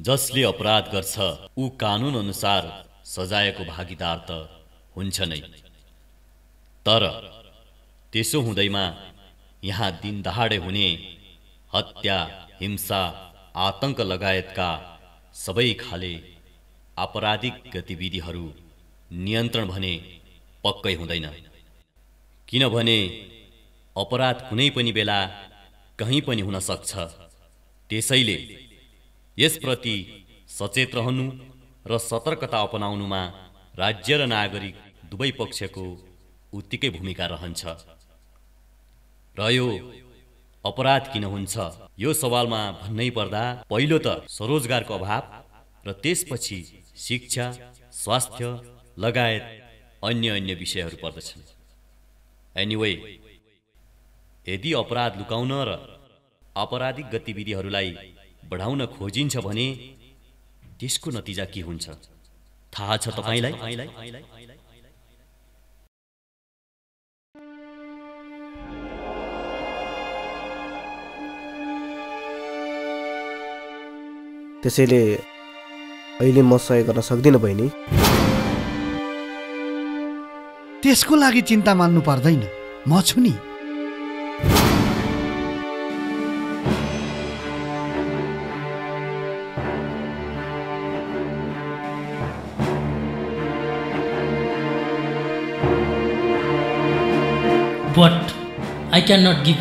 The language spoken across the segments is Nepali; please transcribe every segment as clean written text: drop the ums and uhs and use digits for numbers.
जसले अपराध गर्छ ऊ कानुन अनुसार सजायको भागीदार त हुन्छ नै। तर त्यसो हुँदैमा यहाँ दिन दहाडे हुने हत्या, हिंसा, आतंक लगायतका सबै खाले आपराधिक गतिविधिहरू नियन्त्रण भने पक्कै हुँदैन। किनभने अपराध कुनै पनि बेला कहीँ पनि हुन सक्छ। त्यसैले यसप्रति सचेत रहनु र सतर्कता अपनाउनुमा राज्य र नागरिक दुवै पक्षको उत्तिकै भूमिका रहन्छ। र यो अपराध किन हुन्छ यो सवालमा भन्नै पर्दा पहिलो त स्वरोजगारको अभाव र त्यसपछि शिक्षा, स्वास्थ्य लगायत अन्य विषयहरू पर्दछन्। एनिवे, यदि अपराध लुकाउन र आपराधिक गतिविधिहरूलाई बढाउन खोजिन्छ भने त्यसको नतिजा के हुन्छ थाहा छ तपाईलाई? त्यसैले अहिले म सहयोग गर्न सक्दिनँ बहिनी। त्यसको लागि चिन्ता मान्नु पर्दैन, म छु नि। But I cannot give.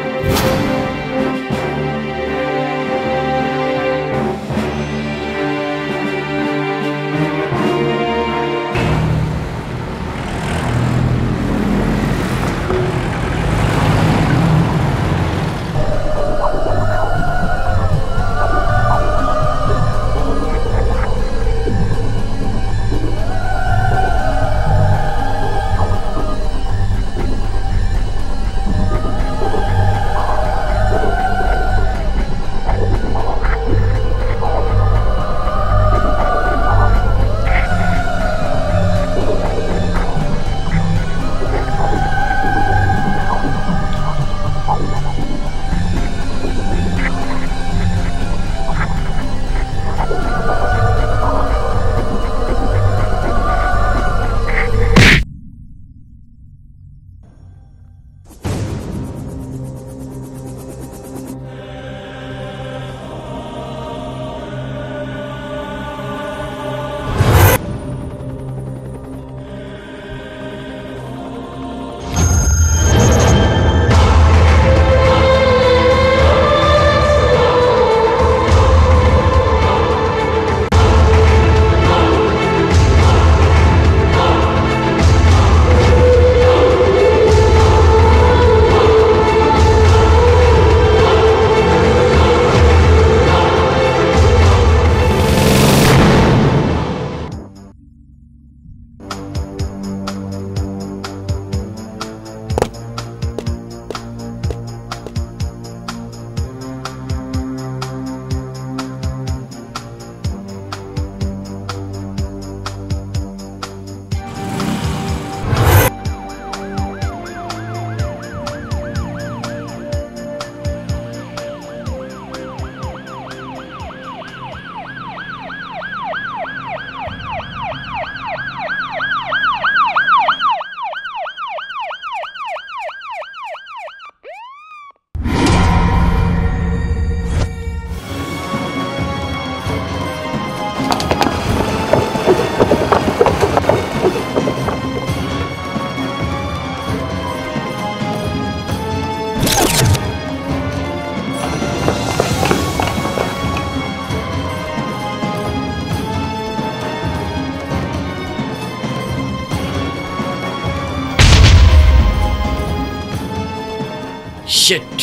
Shit!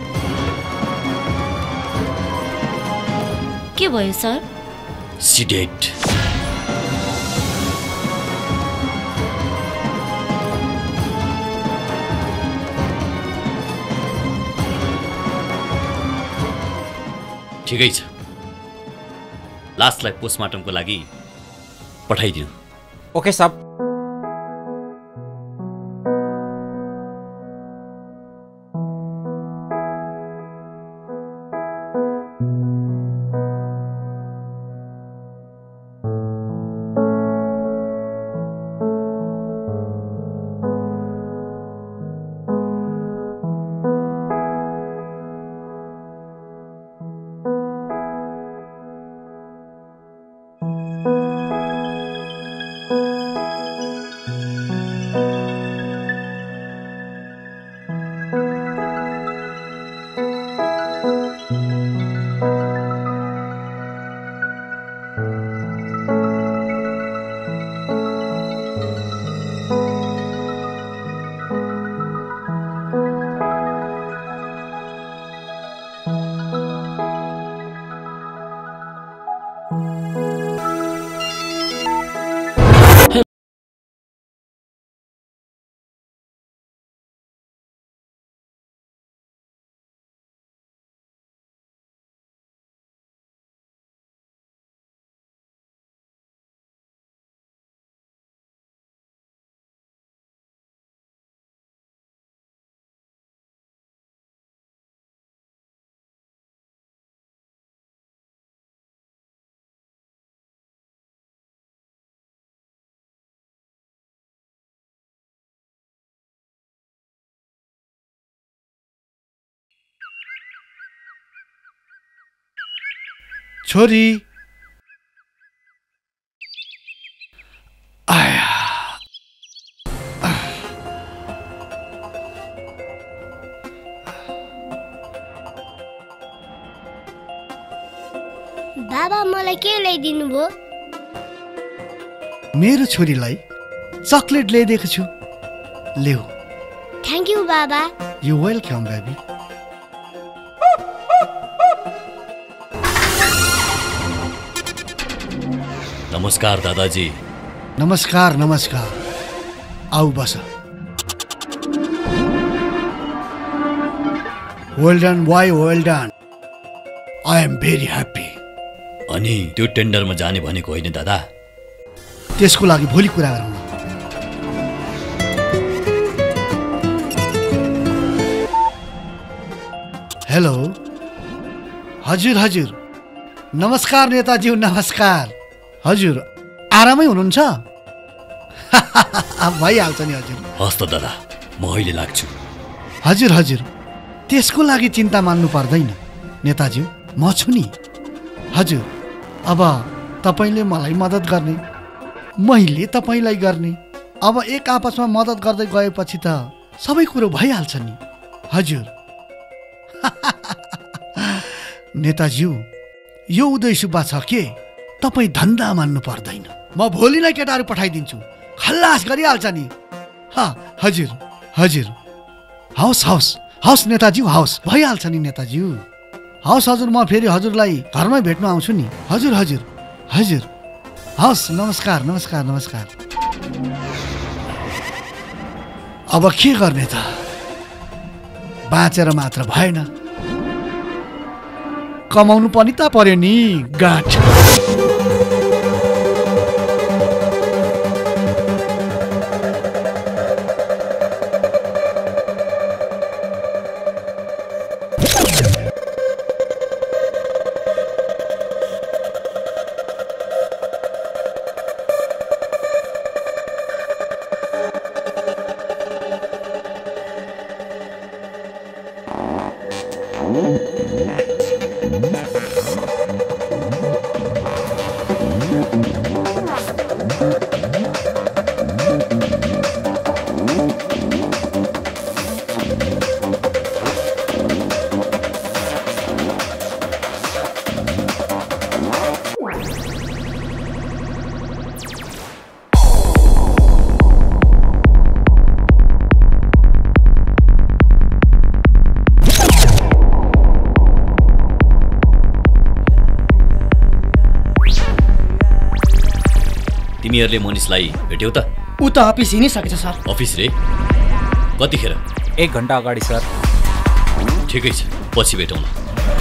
के भयो सर? She dead. ठिकै छ, लासलाई पोस्टमार्टमको लागि पठाइदिनु। ओके साहब। छोरी बाबा मलाई के ल्याइदिनु भयो? मेरो छोरीलाई चकलेट ल्याइदिएको छु। ल्याऊ। थ्याङ्क यू बाबा। You welcome baby. नमस्कार दादाजी। नमस्कार नमस्कार। आऊ बस। Well done boy, well done. I am very happy. अनि त्यो टेन्डरमा जाने भनेको होइन दादा? त्यसको लागि भोलि कुरा गरौँ। हेलो। हजुर हजुर। नमस्कार नेताज्यू, नमस्कार। हजुर आरामै हुनुहुन्छ? भइहाल्छ नि हजुर। हस् त दादा, म अहिले लाग्छु। हजुर हजुर, त्यसको लागि चिन्ता मान्नु पर्दैन नेताज्यू, म छु नि। हजुर, अब तपाईँले मलाई मद्दत गर्ने, मैले तपाईँलाई गर्ने। अब एक आपसमा मद्दत गर्दै गएपछि त सबै कुरो भइहाल्छ नि। हजुर। नेताज्यू, यो उदय सुब्बा छ के, तपाईँ धन्दा मान्नु पर्दैन। म भोलि नै केटाहरू पठाइदिन्छु, खल्लास गरिहाल्छ नि। हजुर हजुर। हवस् हवस् हवस् नेताज्यू, हवस्, भइहाल्छ नि नेताज्यू। हवस् हजुर, म फेरि हजुरलाई घरमै भेट्न आउँछु नि। हजुर हजुर हजुर। हवस्, नमस्कार नमस्कार नमस्कार। अब के गर्ने त, बाँचेर मात्र भएन, कमाउनु पनि त पर्यो नि गाठ। तिमीहरूले मनिषलाई भेट्यौ त? ऊ त अफिस हिँडिसकेछ सर। अफिस रे? कतिखेर? 1 घण्टा अगाडि सर। ठिकै छ, पछि भेटौँ न।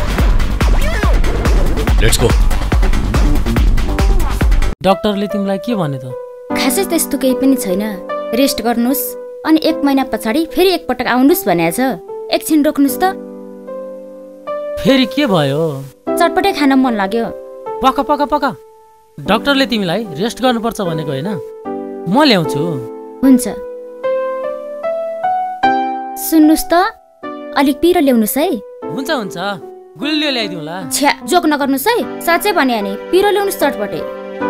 Let's go. डाक्टरले तिमीलाई के भने त? खासै त्यस्तो केही पनि छैन, रेस्ट गर्नुस् अनि 1 महिना पछाडि फेरि एकपटक आउनुस् भनेको छ। एकछिन रोक्नुस् त। फेरि के भयो? चटपटै खान मन लाग्यो। पका पका पका। डाक्टरले तिमीलाई रेस्ट गर्नुपर्छ भनेको होइन, म ल्याउँछु। हुन्छ। सुन्नुस् त, अलिक पिरो ल्याउनुस् है। हुन्छ हुन्छ, गुलियो ल्याइदिउँला। छ्या, जोक नगर्नुस् है, साँच्चै भने नि पिरो ल्याउनुस् चटपटे।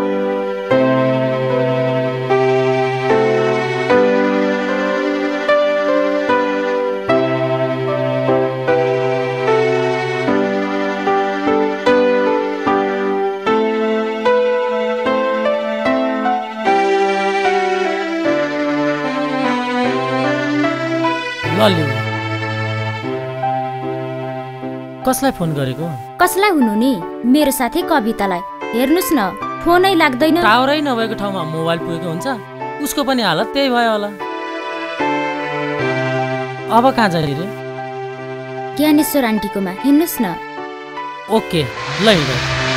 कसलाई फोन गरेको? कसलाई हुनु नि, मेरो साथी कवितालाई। हेर्नुस् न, फोनै लाग्दैन। टावरै नभएको ठाउँमा मोबाइल पुगेको हुन्छ, उसको पनि हालत त्यही भयो होला। अब कहाँ जाने रे? ज्ञानेश्वर आन्टीकोमा, हिँड्नुस् न। ओके, ल हिँड।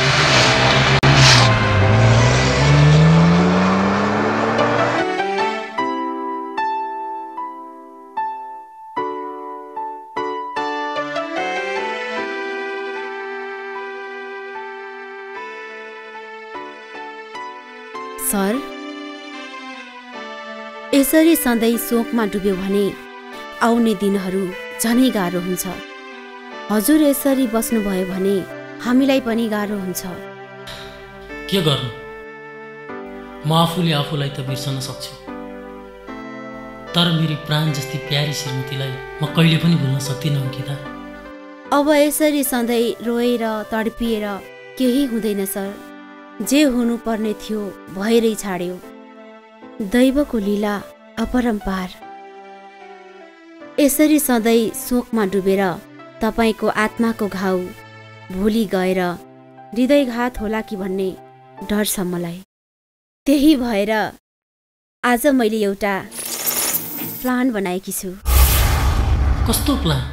सर, यसरी सधैँ शोकमा डुब्यो भने आउने दिनहरू झनै गाह्रो हुन्छ। हजुर यसरी बस्नुभयो भने हामीलाई पनि गाह्रो हुन्छ। के गर्नु, म आफूले आफूलाई त बिर्सन सक्छु, तर मेरो प्राण जस्ती प्यारी श्रीमतीलाई म कहिले पनि भुल्न सक्दिनँ अङ्किता। अब यसरी सधैँ रोएर तडपिएर केही हुँदैन सर। जे हुनुपर्ने थियो भएरै छाड्यो। दैवको लीला अपरम्पार। यसरी सधैँ शोकमा डुबेर तपाईँको आत्माको घाउ भोलि गएर हृदयघात होला कि भन्ने डर छ मलाई। त्यही भएर आज मैले एउटा प्लान बनाएकी छु। कस्तो प्लान?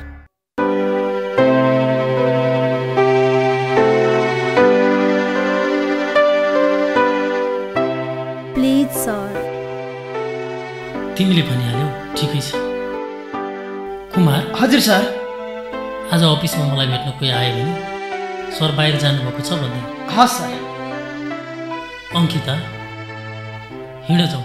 Please sir. तिमीले भनिहाल्यौ, ठिकै छ। कुमार। हजुर सर। आज अफिसमा मलाई भेट्न कोही आयो भने सर बाहिर जानुभएको छ भन्दै। हस् सर। अङ्किता, हिँड जाउँ।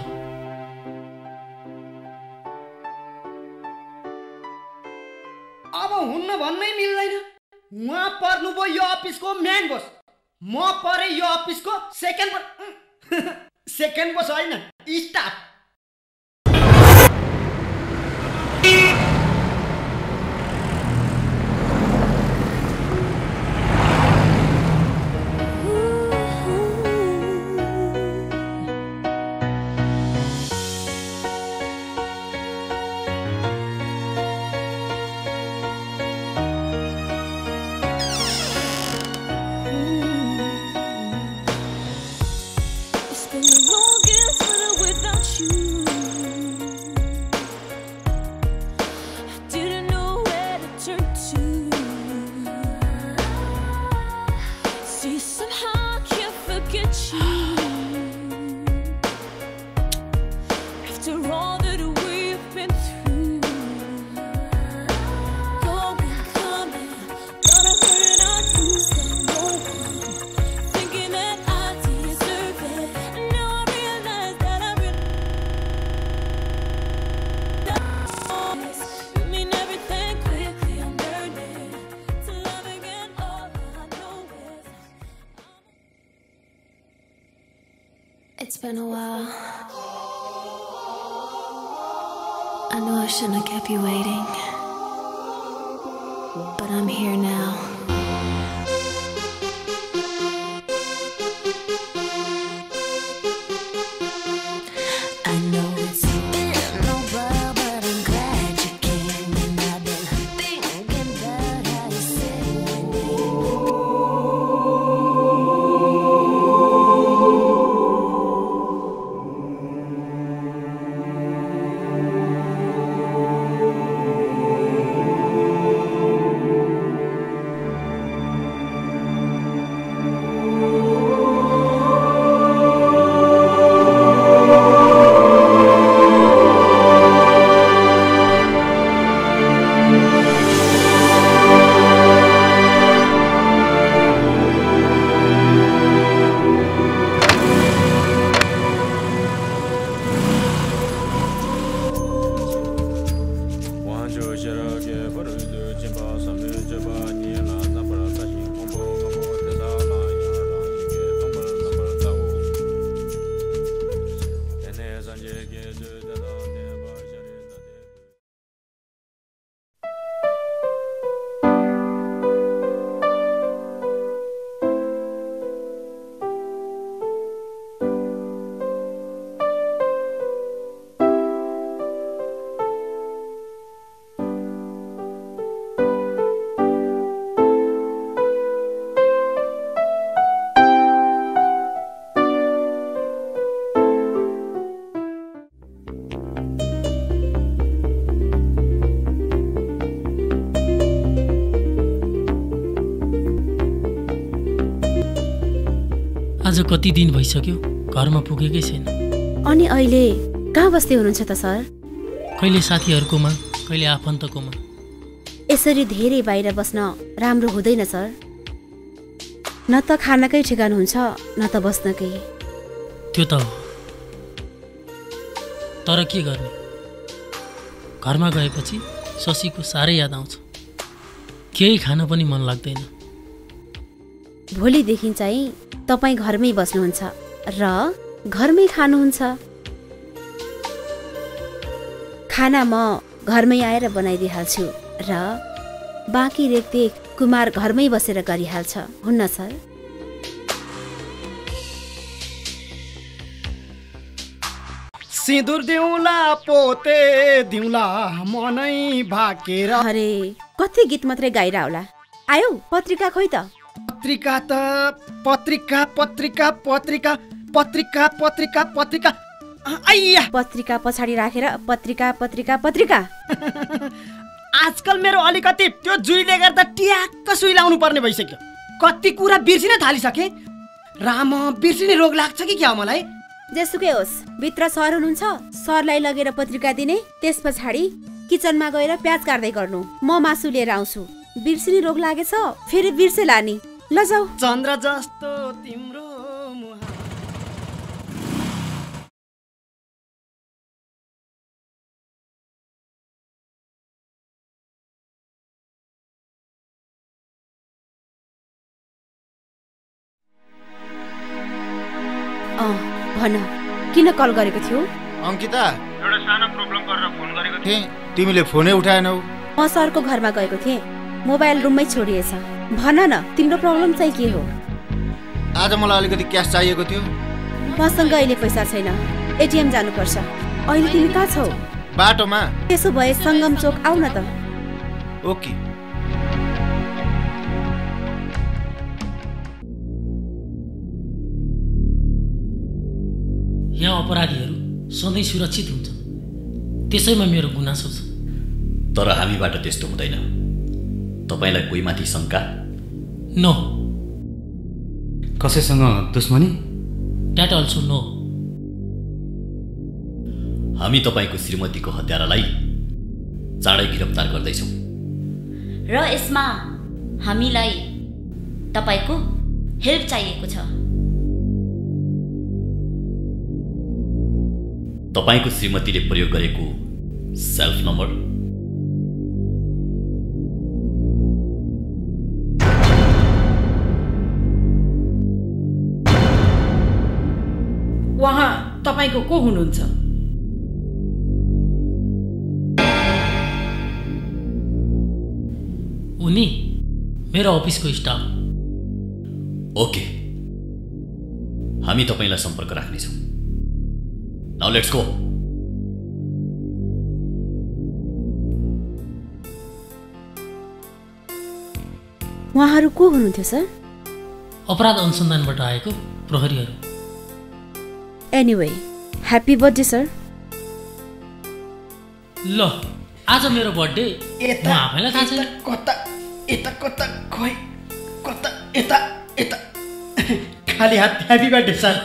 अब हुन्न भन्नै मिल्दैन। उहाँ पर्नुभयो यो अफिसको मेन बोस, म परे यो अफिसको सेकेन्ड बोस होइन, staff. It's been a while. I know I shouldn't have kept you waiting, but I'm here now. I know it's been a while, but I'm glad you came, and I've been thinking about how you said my name. आज कति दिन भइसक्यो घरमा पुगेकै छैन। अनि अहिले कहाँ बस्दै हुनुहुन्छ त सर? कहिले साथीहरूकोमा, कहिले आफन्तकोमा। यसरी धेरै बाहिर बस्न राम्रो हुँदैन सर। न त खानकै ठेगान हुन्छ, न त बस्नकै। त्यो त हो, तर के गर्ने, घरमा गएपछि शशीको साह्रै याद आउँछ। केही खान पनि मन लाग्दैन। भोलिदेखि चाहिँ तपाईँ घरमै बस्नुहुन्छ र घरमै खानुहुन्छ। खाना म घरमै आएर बनाइदिइहाल्छु र बाँकी रेखदेख कुमार घरमै बसेर गरिहाल्छ, हुन्न सर? सिँदुर दिउँला पोते दिउँला मनै भाकेर। अरे कति गीत मात्रै गाइरा होला। आयो पत्रिका खोइ त। पत्रिका त पत्रिका पत्रिका पत्रिका पत्रिका पत्रिका पत्रिका आइया पत्रिका पछाडि राखेर पत्रिका पत्रिका पत्रिका। आजकल मेरो अलिकति त्यो जुइले गर्दा ट्याक्क सुई लाउनु पर्ने भइसक्यो। कति कुरा बिर्सिन थालिसके। राम बिर्सिने रोग लाग्छ कि क्या मलाई? जेसुकै होस्, भित्र सर हुनुहुन्छ, सरलाई लगेर पत्रिका दिने, त्यस पछाडि किचनमा गएर प्याज काट्दै गर्नु, म मासु लिएर आउँछु। बिर्सिने रोग लागेछ फेरि बिर्सेला नि। ल जाऊ। चन्द्र जस्तो तिम्रो भन, किन कल गरेको थियो? अङ्किता, एउटा सानो प्रब्लम गरेर फोन गरेको थिएँ, तिमीले फोनै उठाएनौ। म सरको घरमा गएको थिएँ, मोबाइल रुममै छोडिएछ। भन न, तिम्रो प्रब्लम चाहिँ के हो? आज मलाई अलिकति क्यास चाहिएको थियो। मसँग अहिले पैसा छैन, एटिएम जानुपर्छ। अहिले तिमी कहाँ छौ? बाटोमा। त्यसो भए सङ्गम चोक आऊ न त। ओके। यहाँ अपराधीहरू सधैँ सुरक्षित हुन्छन्, त्यसैमा मेरो गुनासो छ। तर हामीबाट त्यस्तो हुँदैन। तपाईँलाई कोही माथि शङ्का? नो। कसैसँग दुश्मनी? That also no. हामी तपाईँको श्रीमतीको हत्यारालाई चाँडै गिरफ्तार गर्दैछौँ र यसमा हामीलाई तपाईँको हेल्प चाहिएको छ। तपाईँको श्रीमतीले प्रयोग गरेको सेल्फ नम्बर उहाँ तपाईँको को हुनुहुन्छ? उनी मेरो अफिसको स्टाफ। ओके, हामी तपाईँलाई सम्पर्क राख्नेछौँ। Now let's go. उहाँहरू को हुनुहुन्थ्यो सर? अपराध अनुसन्धानबाट आएको प्रहरीहरू। Anyway, happy birthday sir. ल, आज मेरो बर्थडे, म आफैलाई थाहा छैन। कता यता कता खोइ कता यता यता खाली हात। Happy birthday sir.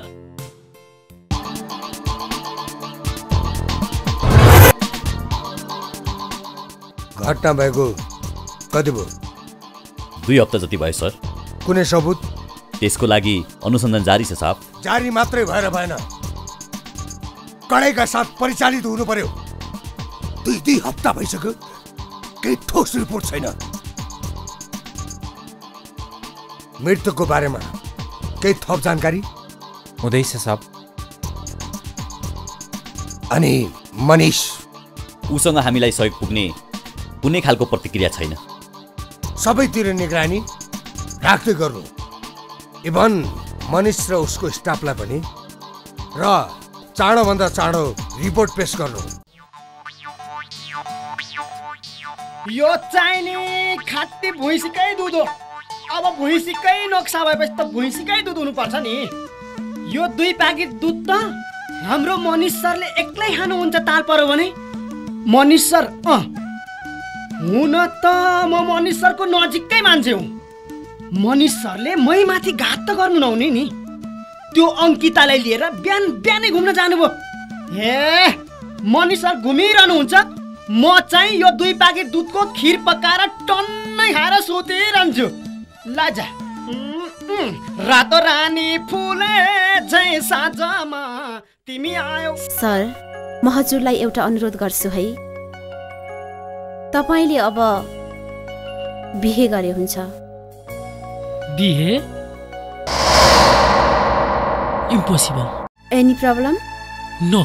घटना भएको कति भयो? 2 हप्ता जति भयो सर। कुनै सबुत? त्यसको लागि अनुसन्धान जारी छ साहब। जारी मात्रै भएर भएन, कडाइका साथ परिचालित हुनु पर्यो। 2 हप्ता भइसक्यो, केही ठोस रिपोर्ट छैन। मृतकको बारेमा केही थप जानकारी हुँदैछ साहब। अनि मनिष, उसँग हामीलाई सहयोग पुग्ने कुनै खालको प्रतिक्रिया छैन। सबैतिर निगरानी राख्दै गर्नु, इभन मनिष र उसको स्टाफलाई पनि, र चाँडोभन्दा चाँडो रिपोर्ट पेश गर्नु। यो चाहिने खाती भुइँसीकै दुध हो। अब भुइँसीकै नक्सा भएपछि त भुइँसीकै दुध हुनुपर्छ नि। यो 2 प्याकेट दुध त हाम्रो मनिष सरले एक्लै खानुहुन्छ। ताल पर्यो भने मनिष सर हुन त म मनिष सरको नजिककै मान्छे हुँ। मनिष सरले मै माथि घात त गर्नु नहुने नि। त्यो अङ्कितालाई लिएर बिहान बिहानै घुम्न जानुभयो। हे, मनिष सर घुमिरहनुहुन्छ, म चाहिँ यो 2 प्याकेट दुधको खिर पकाएर टन्नै खाएर सुतिरहन्छु। लाजा रातो रानी फुले जय साँझमा तिमी आयो। सर, म हजुरलाई एउटा अनुरोध गर्छु है। तपाईँले अब बिहे गरे हुन्छ। बिहे इम्पोसिबल। Any problem? नो।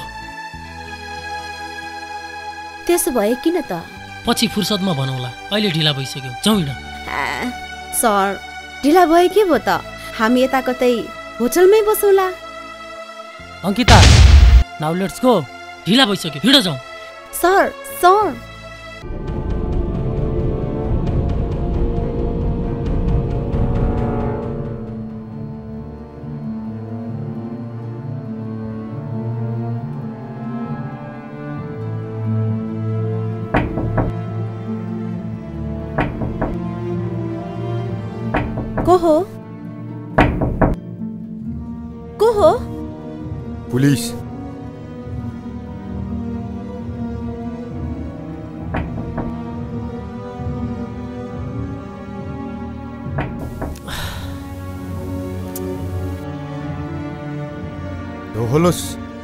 त्यसो भए किन त? पछि फुर्सदमा भनौँला, अहिले ढिला भइसक्यो, जाउँ न। सर, ढिला भयो के भयो त? हामी यता कतै होटलमै बसौँला। Ankita, now let's go. ढिला भइसक्यो, हिँड जाउँ। Sir, sir. को हो? को हो? पुलिस। होलोस।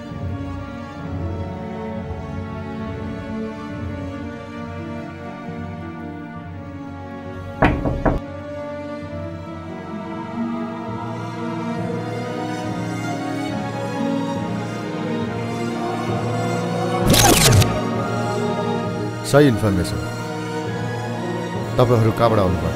सही इन्फर्मेसन। तपाईहरु कहाँबाट आउनुभयो?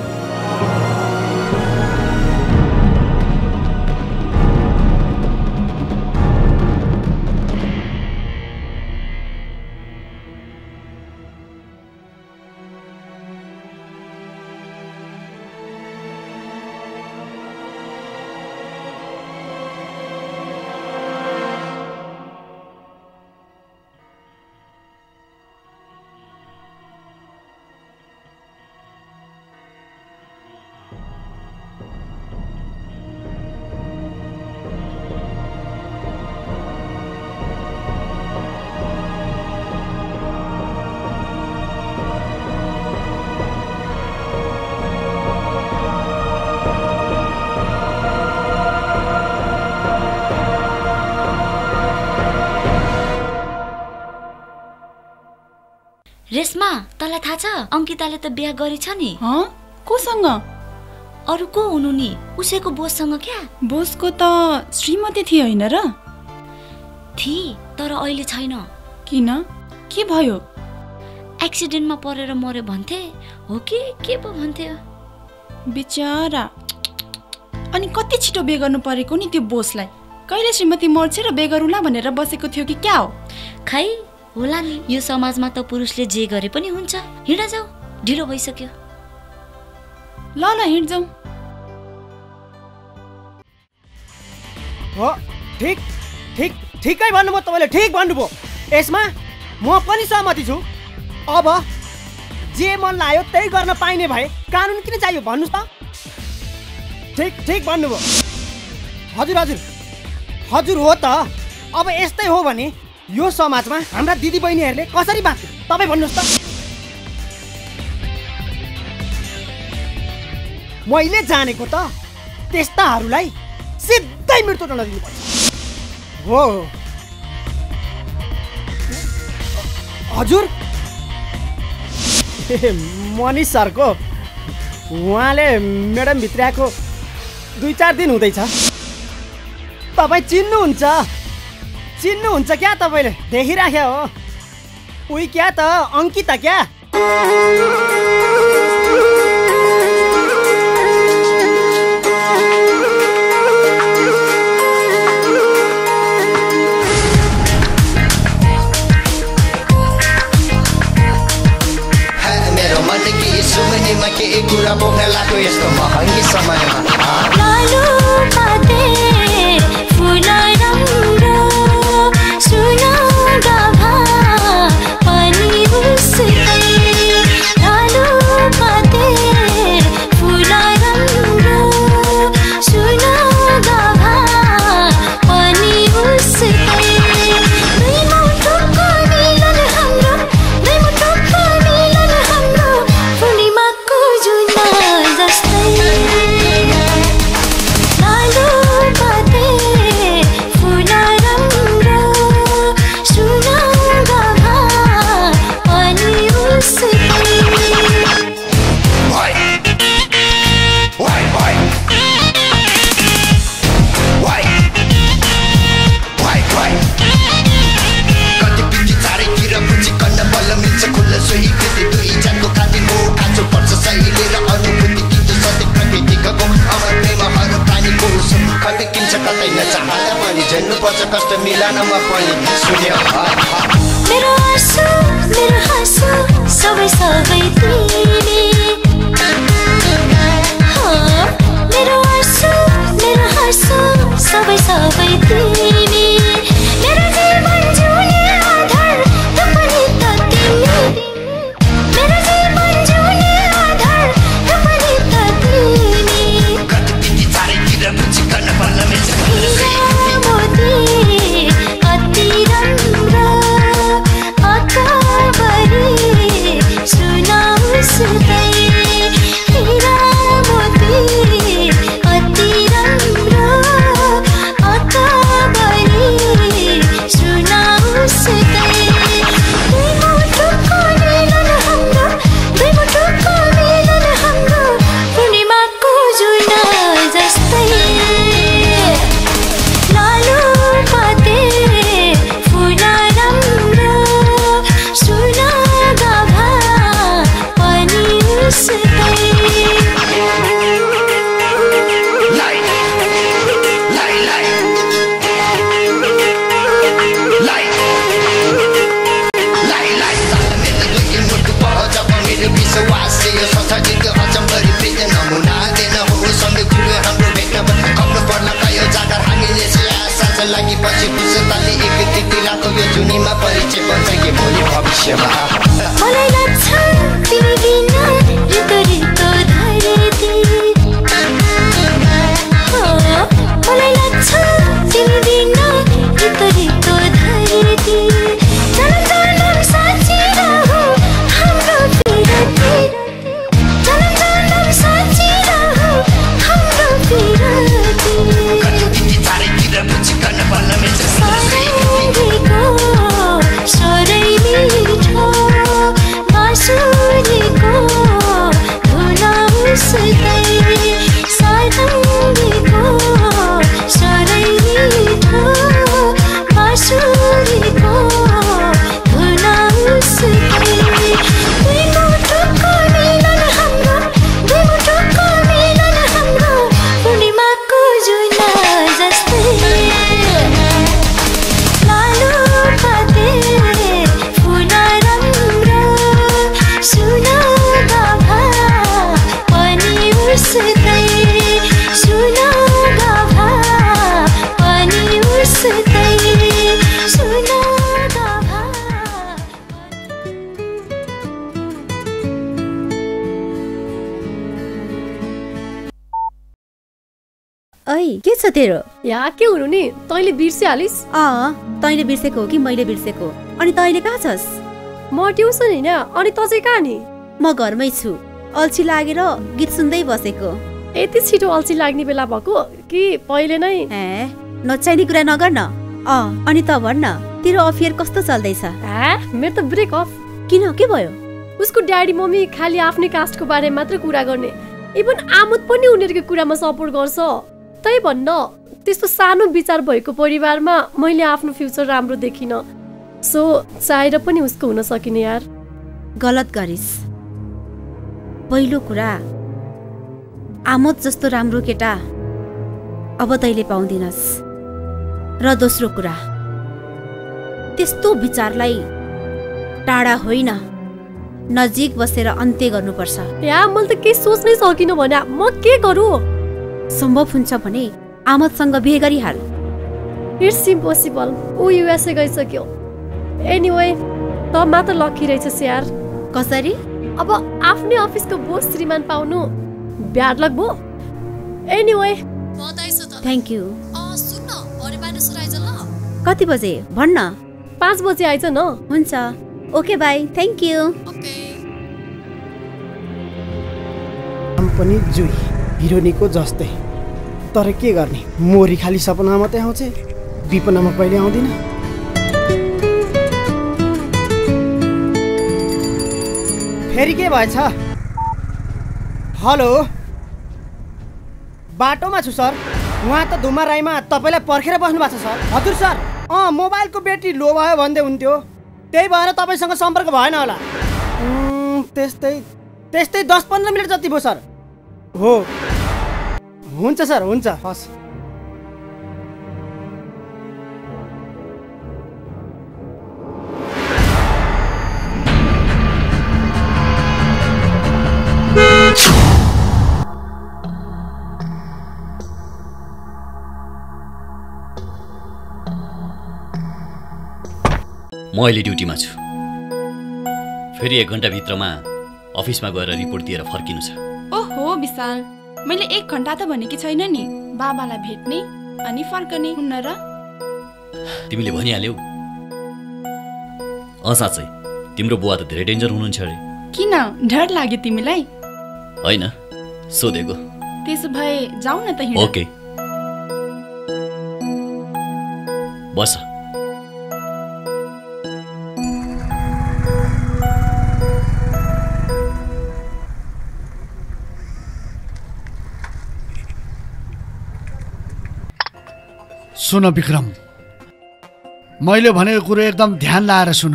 रेशमा, तँलाई थाहा छ अंकिताले त बिहा गरेछ नि? कोसँग? अरु को हुनु नि? उसैको बोससँग क्या? बोसको त श्रीमती थिए हैन र? थिए, तर अहिले छैन। किन? के भयो? एक्सिडेन्टमा परेर मर्यो भन्थे। हो कि के पो भन्थे? बिचारा। अनि कति छिटो बिहे गर्नु परेको नि त्यो बोसलाई? कहिले श्रीमती मर्छ र बिहे गरौँला भनेर बसेको थियो कि क्या हो? खै होला नि, यो समाजमा त पुरुषले जे गरे पनि हुन्छ। हिँड जाऊ, ढिलो भइसक्यो। ल ल हिँड जाऊ। हो, ठीक ठीक ठिकै भन्नुभयो तपाईले, ठीक भन्नुभयो। यसमा म पनि सहमति छु। अब जे मन लाग्यो त्यही गर्न पाइने भए कानुन किन चाहियो भन्नुस् त? ठीक ठीक भन्नुभयो। हजुर हजुर हजुर हो त। अब यस्तै हो भने यो समाजमा हाम्रा दिदी बहिनीहरूले कसरी बाँच्ने तपाईँ भन्नुहोस् त? मैले जानेको त त्यस्ताहरूलाई सिधै मृत्युदण्ड दिनुपर्छ। हो हजुर, मनिष सरको उहाँले म्याडम भित्रियाएको 2-4 दिन हुँदैछ। तपाईँ चिन्नुहुन्छ क्या? तपाईँले देखिराख्या हो। उही क्या त अंकिता क्या? मेरो मनकी सुमनीमा के कुरा बोक्न लाग्यो यस्तो महँगी समयमा। कष्ट मिलनमा पनि सुन्यो मेरो आँसु मेरो हाँसो सबै सबै तिमी मेरो आँसु मेरो हाँसो सबै सबै तिमी मेरो जीवन जिउने आधार त पनि त तिमी मेरो जीवन जिउने आधार त पनि त तिमी कति चारैतिर मुचिकन बल्ल मिल्छ मोती अति राम्रो अकाबरी सुनाउस दै हिरा मोती अति राम्रो अकाबरी सुनाउस दै दुई मुठुको मिलन हाम्रो दुई मुठुको मिलन हाम्रो पूर्णिमाको जुन जस्तै लालु पाते फुला राम्रो सुना गाभा पनि उसकै विश्वास यो संसारको अचम्बरी प्रिय नमुना दिन हो सबै कुरो हाम्रो भेट्न खप्नु पर्ला कयो जाँदा हामीले आशा लागि पछि पुस्तकले एक तिथि राखो यो जुनीमा परिचय बन्छ कि भोलि भविष्यमा मलाई लाग्छ तिमी बिना रितो रितो धरती मलाई लाग्छ तिमी बिना रितो रितो धरती चलन चलन साँची रहो हाम्रो फिरती चलन चलन साँची रहो हाम्रो फिरती कति चारैतिर मुचिकन बल्ल मिल्छ सारङ्गीको स्वरै मिठो बाँसुरीको धुन उसकै सारङ्गीको स्वरै मिठो बाँसुरीको धुन उसकै दुई मुठुको मिलन हाम्रो दुई मुठुको मिलन हाम्रो पूर्णिमाको जुन जस्तै लालु पाते फुला राम्रो सुना गाभा पनि उसकै सुना गाभा पनि उसकै सुना गाभा ऐ के छ तेरो यहाँ के हुनु नि तैँले बिर्सिहालिस् तैँले बिर्सेको हो कि मैले बिर्सेको अनि तैँले कहाँ छस् म ट्युसन होइन अनि त चाहिँ कहाँ नि म घरमै छु अल्छी लागेर गीत सुन्दै बसेको यति छिटो अल्छी लाग्ने बेला भएको कि पहिले नै नचाहिने कुरा नगर न अनि त भन्न तेरो अफेयर कस्तो चल्दैछ मेरो त ब्रेक अफ किन के भयो उसको ड्याडी मम्मी खालि आफ्नै कास्टको बारेमा मात्र कुरा गर्ने इभन आमुद पनि उनीहरूको कुरामा सपोर्ट गर्छ त्यही भन्न त्यस्तो सानो विचार भएको परिवारमा मैले आफ्नो फ्युचर राम्रो देखिनँ सो चाहेर पनि उसको हुन सकिने यार गलत गरिस् पहिलो कुरा आमोद जस्तो राम्रो केटा अब तैँले पाउँदिनस् र दोस्रो कुरा त्यस्तो विचारलाई टाढा होइन नजिक बसेर अन्त्य गर्नुपर्छ या मैले त केही सोच्नै सकिनँ भने म के गरौँ सम्भव हुन्छ भने आमोदसँग बिहे गरिहाल इट्स इम्पोसिबल ऊ युएसए गइसक्यो एनीवे त मात्र लकी रहेछस् यार कसरी अब आफ्नै अफिसको बोस श्रीमान पाउनु ब्याड लक भो एनीवे बधाई छ त थ्यांक यू सुन्न भरे बानेश्वर आइज ल कति बजे भन्न 5 बजे आइज न हुन्छ okay bye thank you okay हम पनि जुई हिरोनीको जस्तै तर के गर्ने मोरी खाली सपना मात्रै आउँछ विपनामा कहिले आउँदिन फेरि के भएछ हेलो बाटोमा छु सर उहाँ त धुमा राईमा तपाईलाई पर्खेर बस्नु भएको छ सर हजुर सर मोबाइलको ब्याट्री लो भयो भन्दै हुन्थ्यो त्यही भएर तपाईसँग सम्पर्क भएन होला त्यस्तै 10-15 मिनट जति भयो सर हो हुन्छ सर हुन्छ हस् म अहिले ड्युटीमा छु। फेरि 1 घन्टाभित्रमा अफिसमा गएर रिपोर्ट दिएर फर्किनु छ। ओहो विशाल, मैले 1 घन्टा त भनेकी छैन नि। बाबालाई भेट्ने अनि फर्कने हुन्न र? तिमीले भनिहाल्यौ। साँच्चै तिम्रो बुवा त धेरै डेन्जर हुनुहुन्छ अरे। किन डर लाग्यो तिमीलाई? होइन, सोधेको। त्यसो भए जाऊ न त हिँड। ओके, बस। सुन विक्रम, मैले भनेको कुरो एकदम ध्यान लाएर सुन।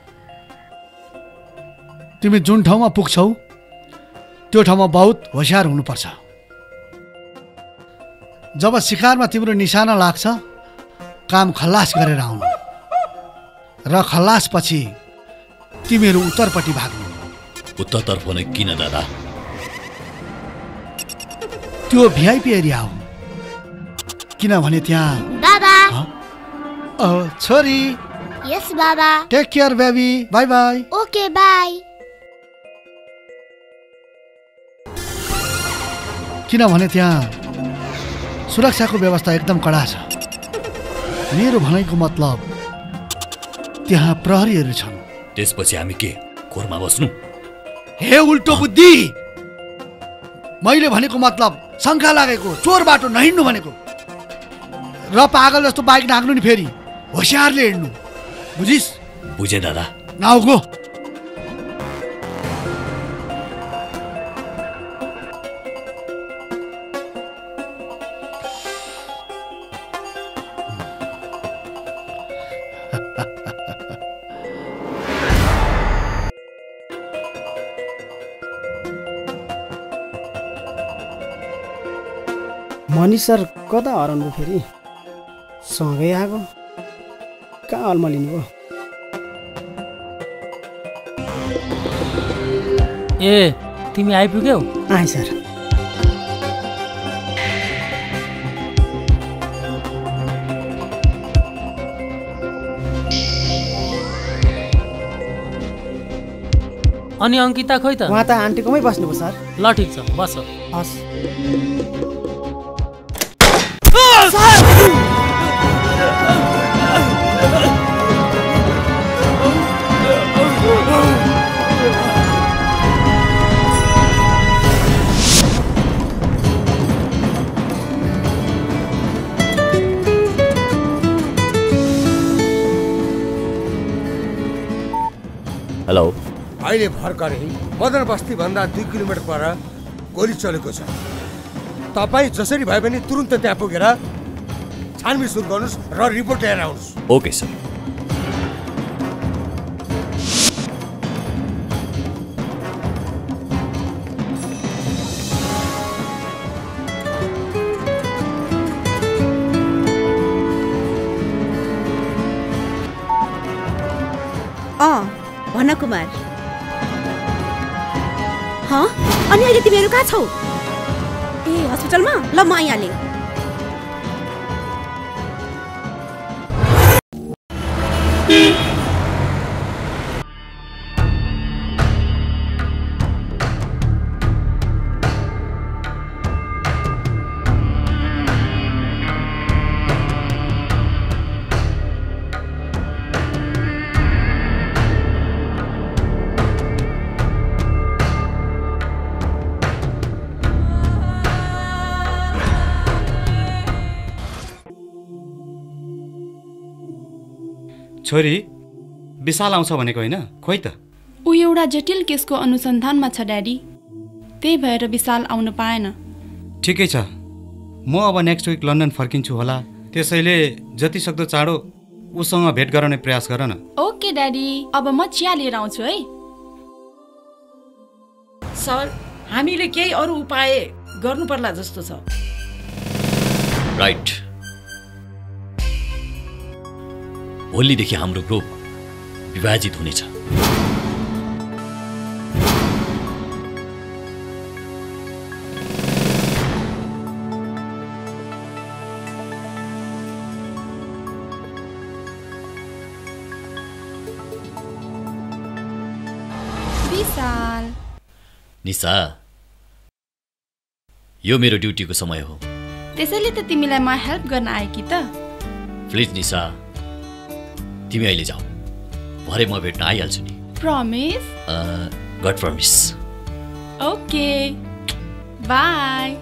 तिमी जुन ठाउँमा पुग्छौ त्यो ठाउँमा बहुत होशियार हुनुपर्छ। जब शिकारमा तिम्रो निशाना लाग्छ, काम खल्लास गरेर आउनु र खल्लासपछि तिमीहरू उत्तरपट्टि भाग्नु। उत्तरतर्फ नै किन दादा? त्यो भिआइपी एरिया हो, किनभने त्यहाँ बाबा। छोरी। यस बाबा। Take care baby. Bye bye. Okay bye. किनभने त्यहाँ सुरक्षाको व्यवस्था एकदम कडा छ। मेरो भनाइको मतलब त्यहाँ प्रहरीहरू छन्। त्यसपछि हामी के खोरमा बस्नु? हे उल्टो बुद्धि, मैले भनेको मतलब शङ्का लागेको चोर बाटो नहिँड्नु भनेको। र पागल जस्तो बाइक नाग्नु नि, फेरि होशियारले हिँड्नु, बुझिस? बुझे दादा। Now go. मनिष सर कता हराउनु फेरि? सँगै आएको, कहाँ अल्मलिनु भयो? ए, तिमी आइपुग्यौ? आएँ सर। अनि अङ्किता खोइ त? उहाँ त आन्टीकोमै बस्नुभयो सर। ल ठिक छ, बस। हस्। हेलो। अहिले भर्खरै मदन बस्ती भन्दा 2 किलोमिटर पर गोली चलेको छ। तपाईँ जसरी भए पनि तुरुन्त त्यहाँ पुगेर छानबिन सुरु गर्नुहोस् र रिपोर्ट लिएर आउनुहोस्। Okay sir. भन कुमार। अनि अहिले तिमीहरू कहाँ छौ? ए, हस्पिटलमा? ल म आइहालेँ। छोरी, विशाल आउँछ भनेको होइन? खोइ त। ऊ एउटा जटिल केसको अनुसन्धानमा छ ड्याडी, त्यही भएर विशाल आउन पाएन। ठिकै छ, म अब नेक्स्ट विक लन्डन फर्किन्छु होला, त्यसैले जति सक्दो चाँडो उसँग भेट गराउने प्रयास गर न। ओके ड्याडी, अब म चिया लिएर आउँछु है। सर, हामीले केही अरू उपाय गर्नु पर्ला जस्तो छ। राइट। भोलिदेखि हाम्रो ग्रुप विभाजित हुनेछ। विशाल। निशा, यो मेरो ड्युटीको समय हो। त्यसैले त तिमीलाई म हेल्प गर्न आए कि त। प्लिज निशा, तिमी अहिले जाऊ, भरे म भेट्न आइहाल्छु नि। Promise? God promise. Okay, bye.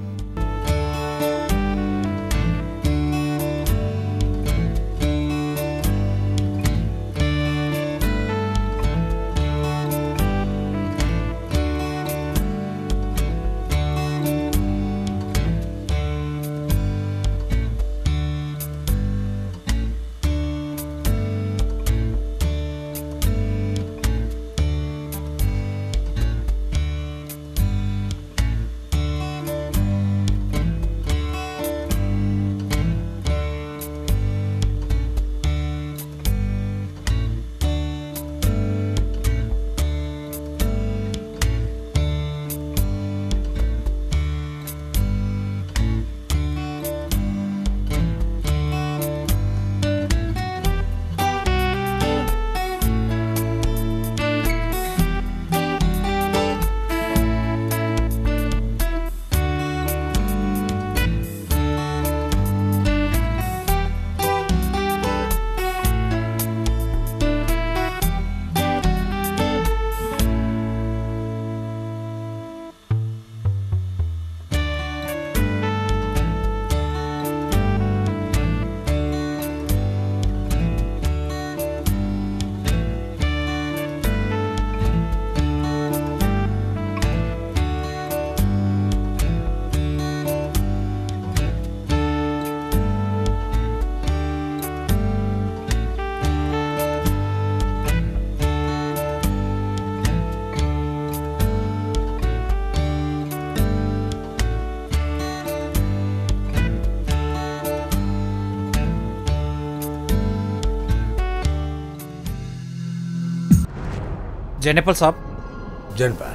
जेनेपल साहब। जनपाल,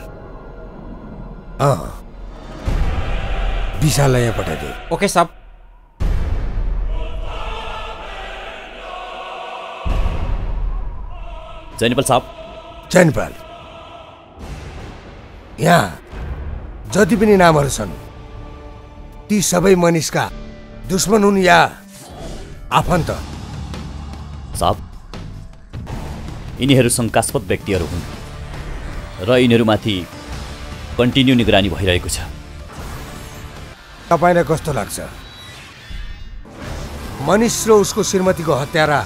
विशाललाई यहाँ पठाइदिए। ओके साहब। जेनेपल साहब। जनपाल, यहाँ जति पनि नामहरू छन् ती सबै मनिषका दुश्मन हुन् या आफन्त? साहब, यिनीहरू शङ्कास्पद व्यक्तिहरू हुन् र यिनीहरूमाथि कन्टिन्यू निगरानी भइरहेको छ। तपाईँलाई कस्तो लाग्छ, मनिष र उसको श्रीमतीको हत्यारा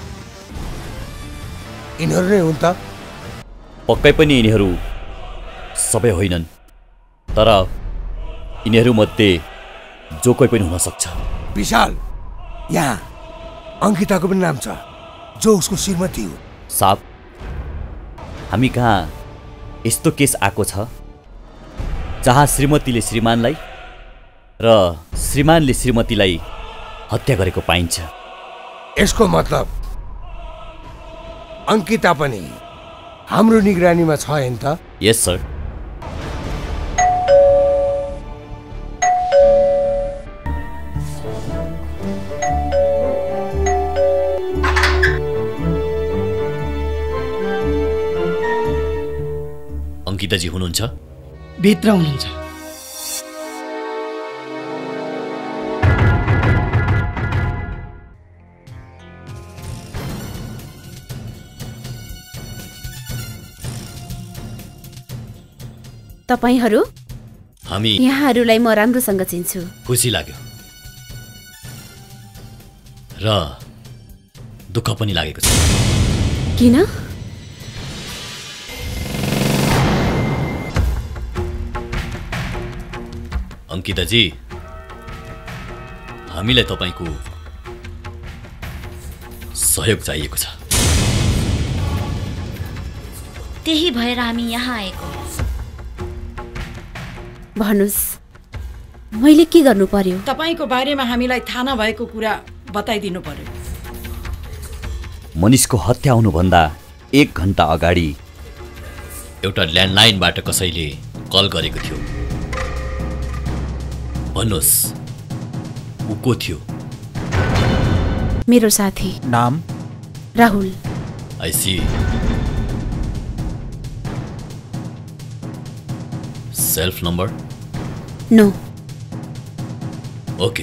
यिनीहरू नै हुन् त? पक्कै पनि यिनीहरू सबै होइनन्, तर यिनीहरूमध्ये जो कोही पनि हुन सक्छ। विशाल, यहाँ अङ्किताको पनि नाम छ, जो उसको श्रीमती हो। साहब, हामी कहाँ यस्तो केस आएको छ जहाँ श्रीमतीले श्रीमानलाई र श्रीमानले श्रीमतीलाई हत्या गरेको पाइन्छ। यसको मतलब अङ्किता पनि हाम्रो निगरानीमा छ हैन त? यस सर। अङ्किताजी हुनुहुन्छ? भित्र हुनुहुन्छ। तपाईहरू? हामी यहाँहरूलाई म राम्रोसँग चिन्छु। खुसी लाग्यो र दुःख पनि लागेको छ। किन? अङ्किताजी, हामीलाई तपाईको सहयोग चाहिएको छ। त्यही भएर हामी यहाँ आएको। भन्नुस्, मैले के गर्नु पर्यो? तपाईको बारेमा हामीलाई थाहा नभएको कुरा बताइदिनु पर्यो। मनिषको हत्या हुनुभन्दा 1 घण्टा अगाडि एउटा ल्यान्डलाइनबाट कसैले कल गरेको थियो। भन्नुहोस्, ऊ को थियो? मेरो साथी। नाम? Rahul. I see. Cell number? No. Okay.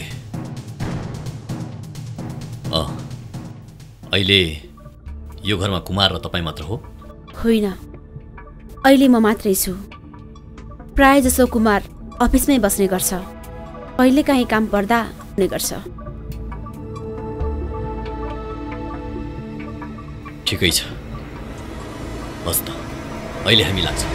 अहिले यो घरमा कुमार र तपाईँ मात्र हो? होइन, अहिले म मात्रै छु। प्राय जसो कुमार अफिसमै बस्ने गर्छ, कहिलेकाहीँ काम पर्दा हुने गर्छ। ठिकै छ, हस् त, अहिले हामी लाग्छौँ।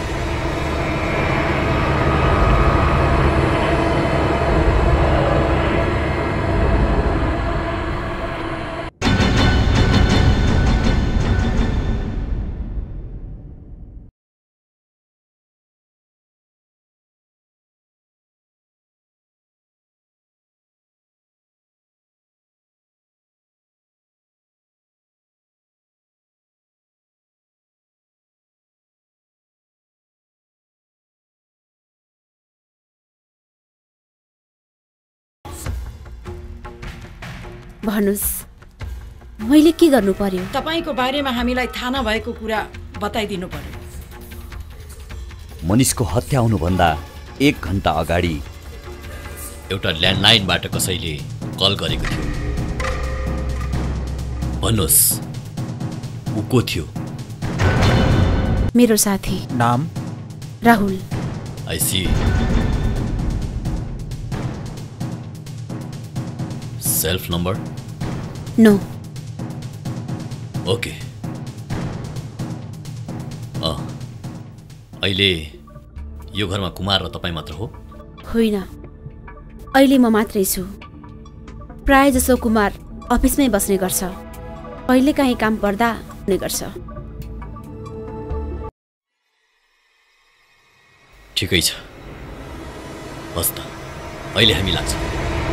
भन्नुस्, मैले के गर्नु पर्यो? तपाईँको बारेमा हामीलाई थाहा नभएको कुरा बताइदिनु पर्यो। मनिषको हत्या हुनुभन्दा 1 घण्टा अगाडि एउटा ल्यान्डलाइनबाट कसैले कल गरेको थियो। भन्नुहोस्, ऊ को थियो? मेरो साथी। नाम? Rahul. I see. Cell number? No. Okay. अहिले यो घरमा कुमार र तपाईँ मात्र हो? होइन, अहिले म मात्रै छु। प्राय जसो कुमार अफिसमै बस्ने गर्छ, कहिलेकाहीँ काम पर्दा हुने गर्छ। ठिकै छ, हस् त, अहिले हामी लाग्छौँ।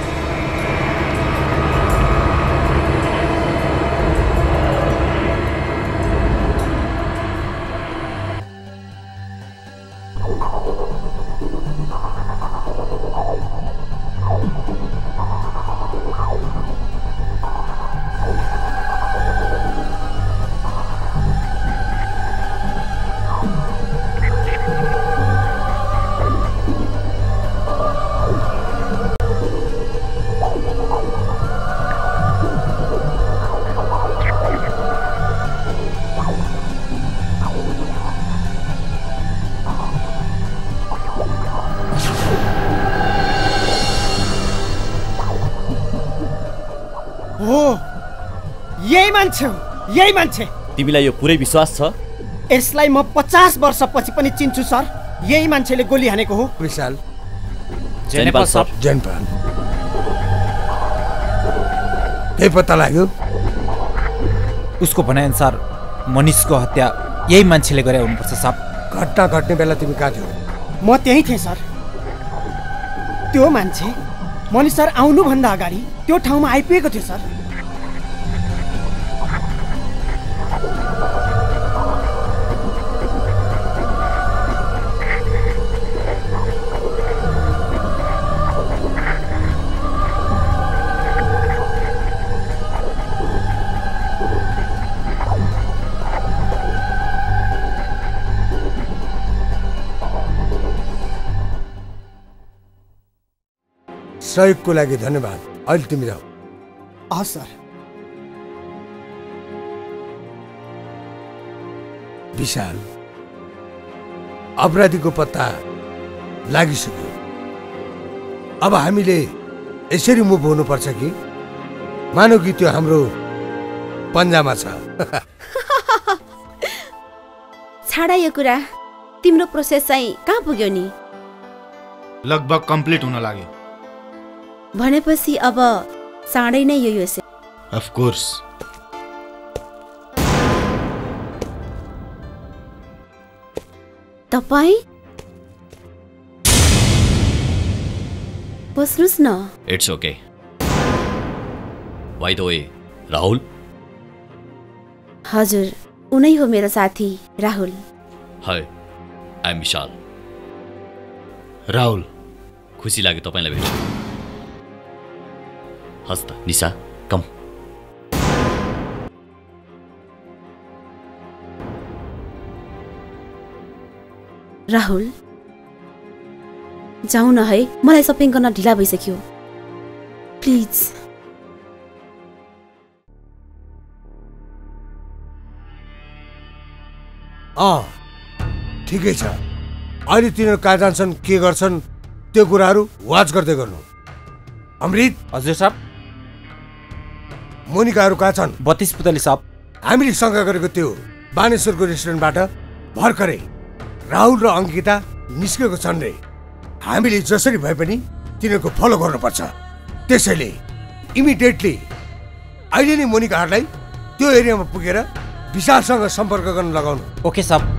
यही मान्छे। तिमीलाई यो पुरै विश्वास छ? यसलाई म 50 वर्षपछि पनि चिन्छु सर। यही मान्छेले गोली हानेको हो। विशाल। जेनेपल सर। जेनेपल। के पत्ता लाग्यो? उसको भनाइअनुसार मनिषको हत्या यही मान्छेले गरे हुनुपर्छ साहब। घटना घट्ने बेला तिमी कहाँ थियौ? म त्यही थिएँ सर। त्यो मान्छे मनिष सर आउनुभन्दा अगाडि त्यो ठाउँमा आइपुगेको थियो सर। सहयोगको लागि धन्यवाद। अहिले तिमी जाऊ। हस् सर। विशाल, अपराधीको पत्ता लागिसक्यो। अब हामीले यसरी मुभ हुनुपर्छ कि मानौ कि त्यो हाम्रो पन्जामा छ। छाडा यो कुरा। तिम्रो प्रोसेस चाहिँ कहाँ पुग्यो नि? लगभग कम्प्लिट हुन लाग्यो। भनेपछि अब चाँडै नै यो से। Of course. तपाईँ बस्नुस् न। It's okay. By the way, Rahul? हजुर, उनै हो मेरो साथी Rahul. Hi, I am Vishal. Rahul, खुसी लाग्यो तपाईँलाई भेट्नु। हस् त, निशा, कम। राहुल, जाउँ न है, मलाई सपिङ गर्न ढिला भइसक्यो। प्लिज। ठिकै छ। अहिले तिनीहरू कहाँ जान्छन्, के गर्छन्, त्यो कुराहरू वाच गर्दै गर्नु। अमृत। हजुर साहब। मोनिकाहरू कहाँ छन्? 32 पुतली साहब। हामीले शङ्का गरेको त्यो बानेश्वरको रेस्टुरेन्टबाट भर्खरै राहुल र अङ्किता निस्केको छन् रे। हामीले जसरी भए पनि तिनीहरूको फलो गर्नुपर्छ। त्यसैले इमिडिएटली अहिले नै मोनिकाहरूलाई त्यो एरियामा पुगेर विशालसँग सम्पर्क गर्न लगाउनु। ओके साहब।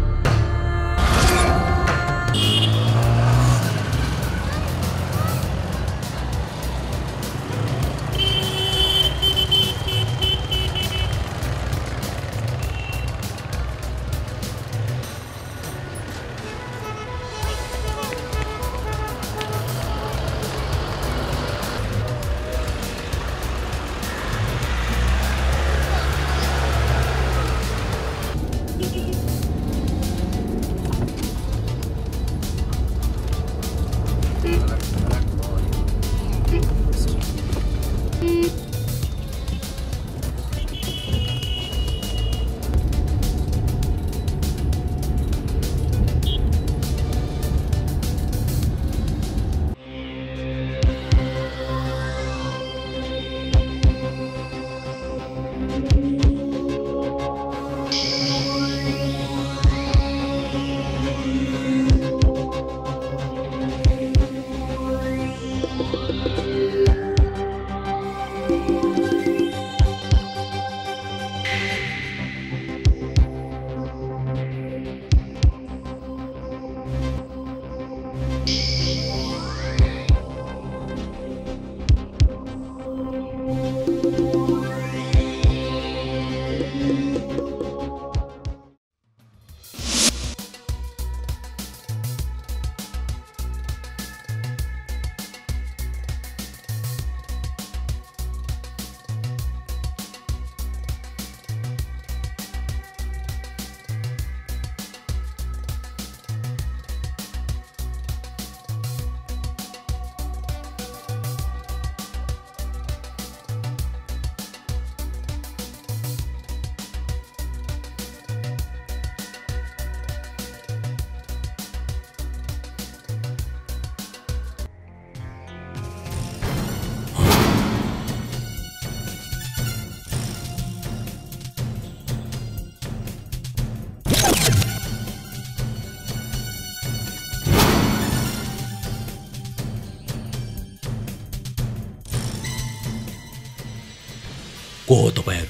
को हो तपाईहरू?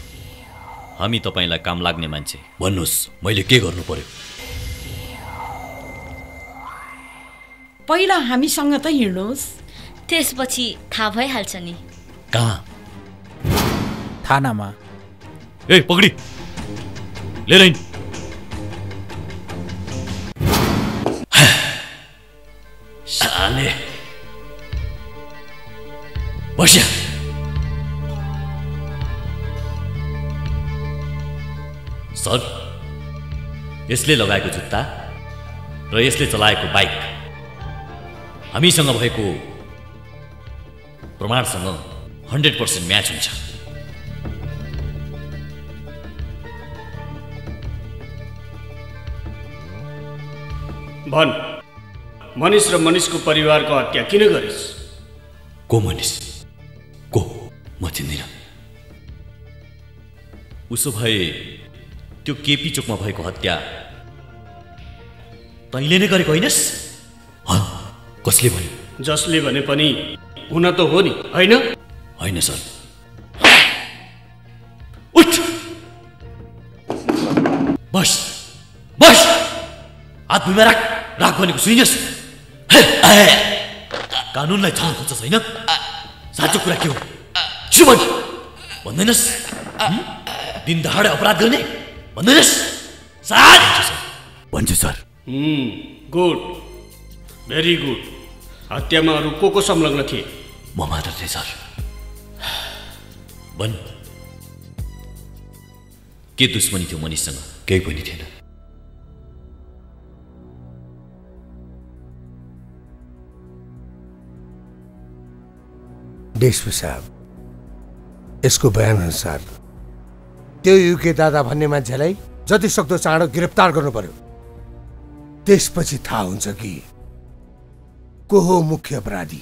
हामी तपाईलाई काम लाग्ने मान्छे। भन्नुहोस्, मैले के गर्नु पर्यो? पहिला हामीसँग त हिँड्नुहोस्, त्यसपछि थाहा भइहाल्छ नि। कहाँ? थानामा। ए पकडी, लिएर हिँड। साले बस्या। सर, यसले लगाएको जुत्ता र यसले चलाएको बाइक हामीसँग भएको प्रमाणसँग 100% म्याच हुन्छ। भन, मनिष र मनिषको परिवारको हत्या किन गरिस्? को मनिष? को? म चिन्दिनँ। उसो भए त्यो केपी चोकमा भएको हत्या तैँले नै गरेको होइनस्? कसले भन्यो? जसले भने पनि हुन त हो नि, होइन? होइन सर। उठ, बस बस, हात भुइँमा राख। राख भनेको सुइनस्? कानुनलाई छाल खोज्छ छैन? साँचो कुरा के हो? सुमन भन्दैनस्? दिन दहाडे अपराध गर्ने भन्दैनस्? भन्छु सर। Good, very good. हत्यामा अरू को संलग्न थिए? म मात्र थिएँ सर। भन्, के दुश्मनी थियो मनिषसँग? केही पनि थिएन। डिएसपी साहब, यसको बयान अनुसार त्यो युके दादा भन्ने मान्छेलाई जति सक्दो चाँडो गिरफ्तार गर्नु पर्यो। त्यसपछि थाहा हुन्छ कि को हो मुख्य अपराधी।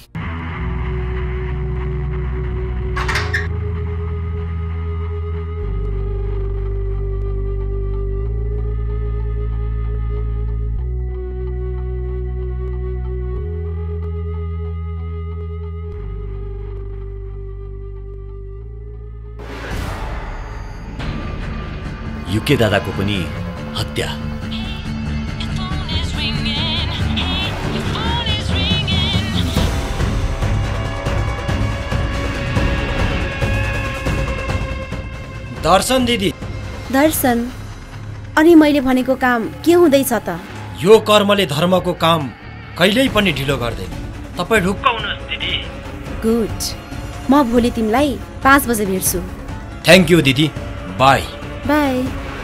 युके दादाको पनि हत्या। दर्शन दिदी। दर्शन, अनि मैले भनेको काम के हुँदैछ त? यो कर्मले धर्मको काम कहिल्यै पनि ढिलो गर्दैन। तपाईँ ढुक्क हुनुहोस् दिदी। गुड, म भोलि तिमीलाई 5 बजे भेट्छु। थ्याङ्क यू दिदी, बाई। बाई।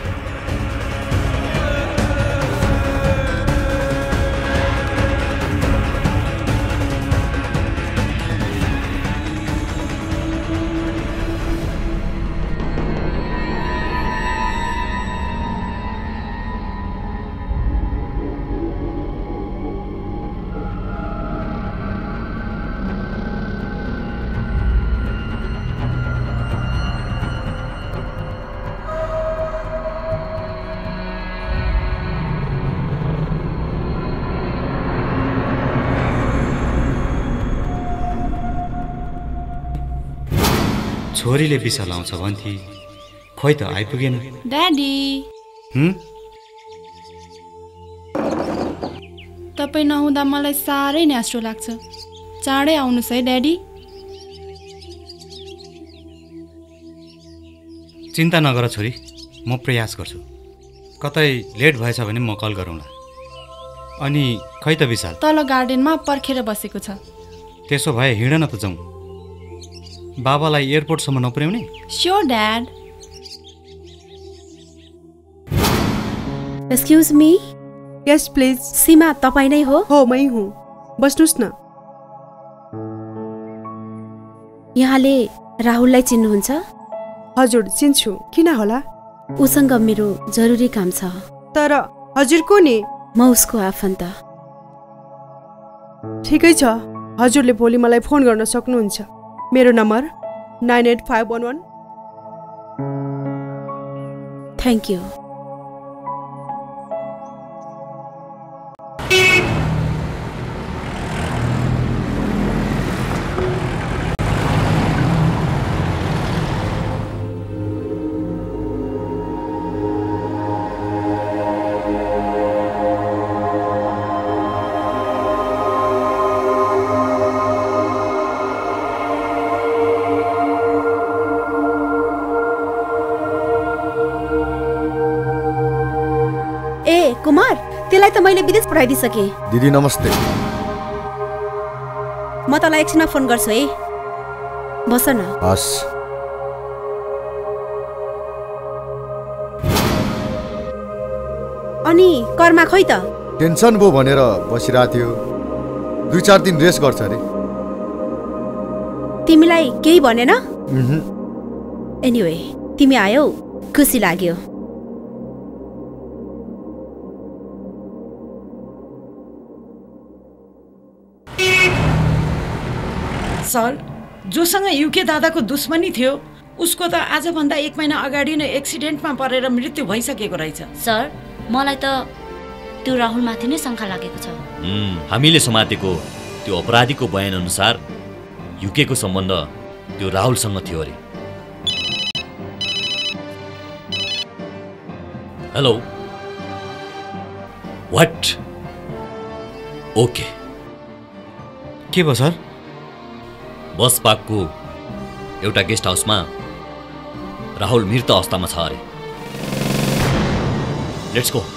छोरीले बिसा लाउँछ भन्थे, खोइ त आइपुगेन। ड्याडी, तपाईँ नहुँदा मलाई साह्रै न्यास्रो लाग्छ। चाँडै आउनुहोस् है ड्याडी। चिन्ता नगर छोरी, म प्रयास गर्छु। कतै लेट भएछ भने म कल गरौँला। अनि खै त विशाल? तल गार्डनमा पर्खेर बसेको छ। त्यसो भए हिँड न त जाउँ। बाबालाई एयरपोर्टसम्म नपुर्याउने? Sure dad. Excuse me. Yes please. Seema तपाईँ नै हो? हो, मै हुँ। बस्नुहोस् न। यहाँले राहुललाई चिन्नुहुन्छ? हजुर, चिन्छु। किन होला? उसँग मेरो जरुरी काम छ। तर हजुर को नि? म उसको आफन्त। ठिकै छ, हजुरले भोलि मलाई फोन गर्न सक्नुहुन्छ। मेरो नम्बर 98511। Thank you. कुमार, त्यसलाई त मैले विदेश पठाइदिसके। दिदी नमस्ते। म तँलाई एकछिनमा फोन गर्छु है। बस न। हस्। अनि कर्मा खोइ त? टेन्सन भयो भनेर बसिरहेको थियो। 2-4 दिन रेस्ट गर्छ अरे। तिमीलाई केही भनेन? एनिवे, तिमी आयौ, खुसी लाग्यो। सर, जोसँग युके दादाको दुश्मनी थियो उसको त आजभन्दा 1 महिना अगाडि नै एक्सिडेन्टमा परेर मृत्यु भइसकेको रहेछ। सर, मलाई त त्यो राहुलमाथि नै शङ्का लागेको छ। हामीले समातेको त्यो अपराधीको बयान अनुसार युकेको सम्बन्ध त्यो राहुलसँग थियो अरे। Hello, what? ओके। के भयो सर? बस पार्कको एउटा गेस्ट हाउसमा राहुल मृत अवस्थामा छ अरे। Let's go.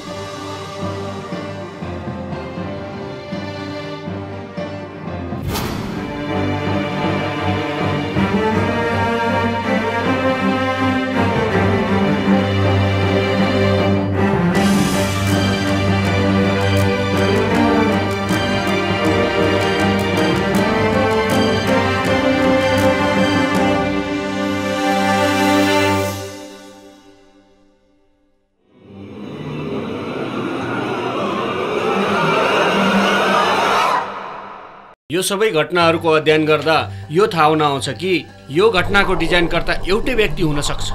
यो सबै घटनाहरूको अध्ययन गर्दा यो थाहा हुन आउँछ कि यो घटनाको डिजाइनकर्ता एउटै व्यक्ति हुन सक्छ।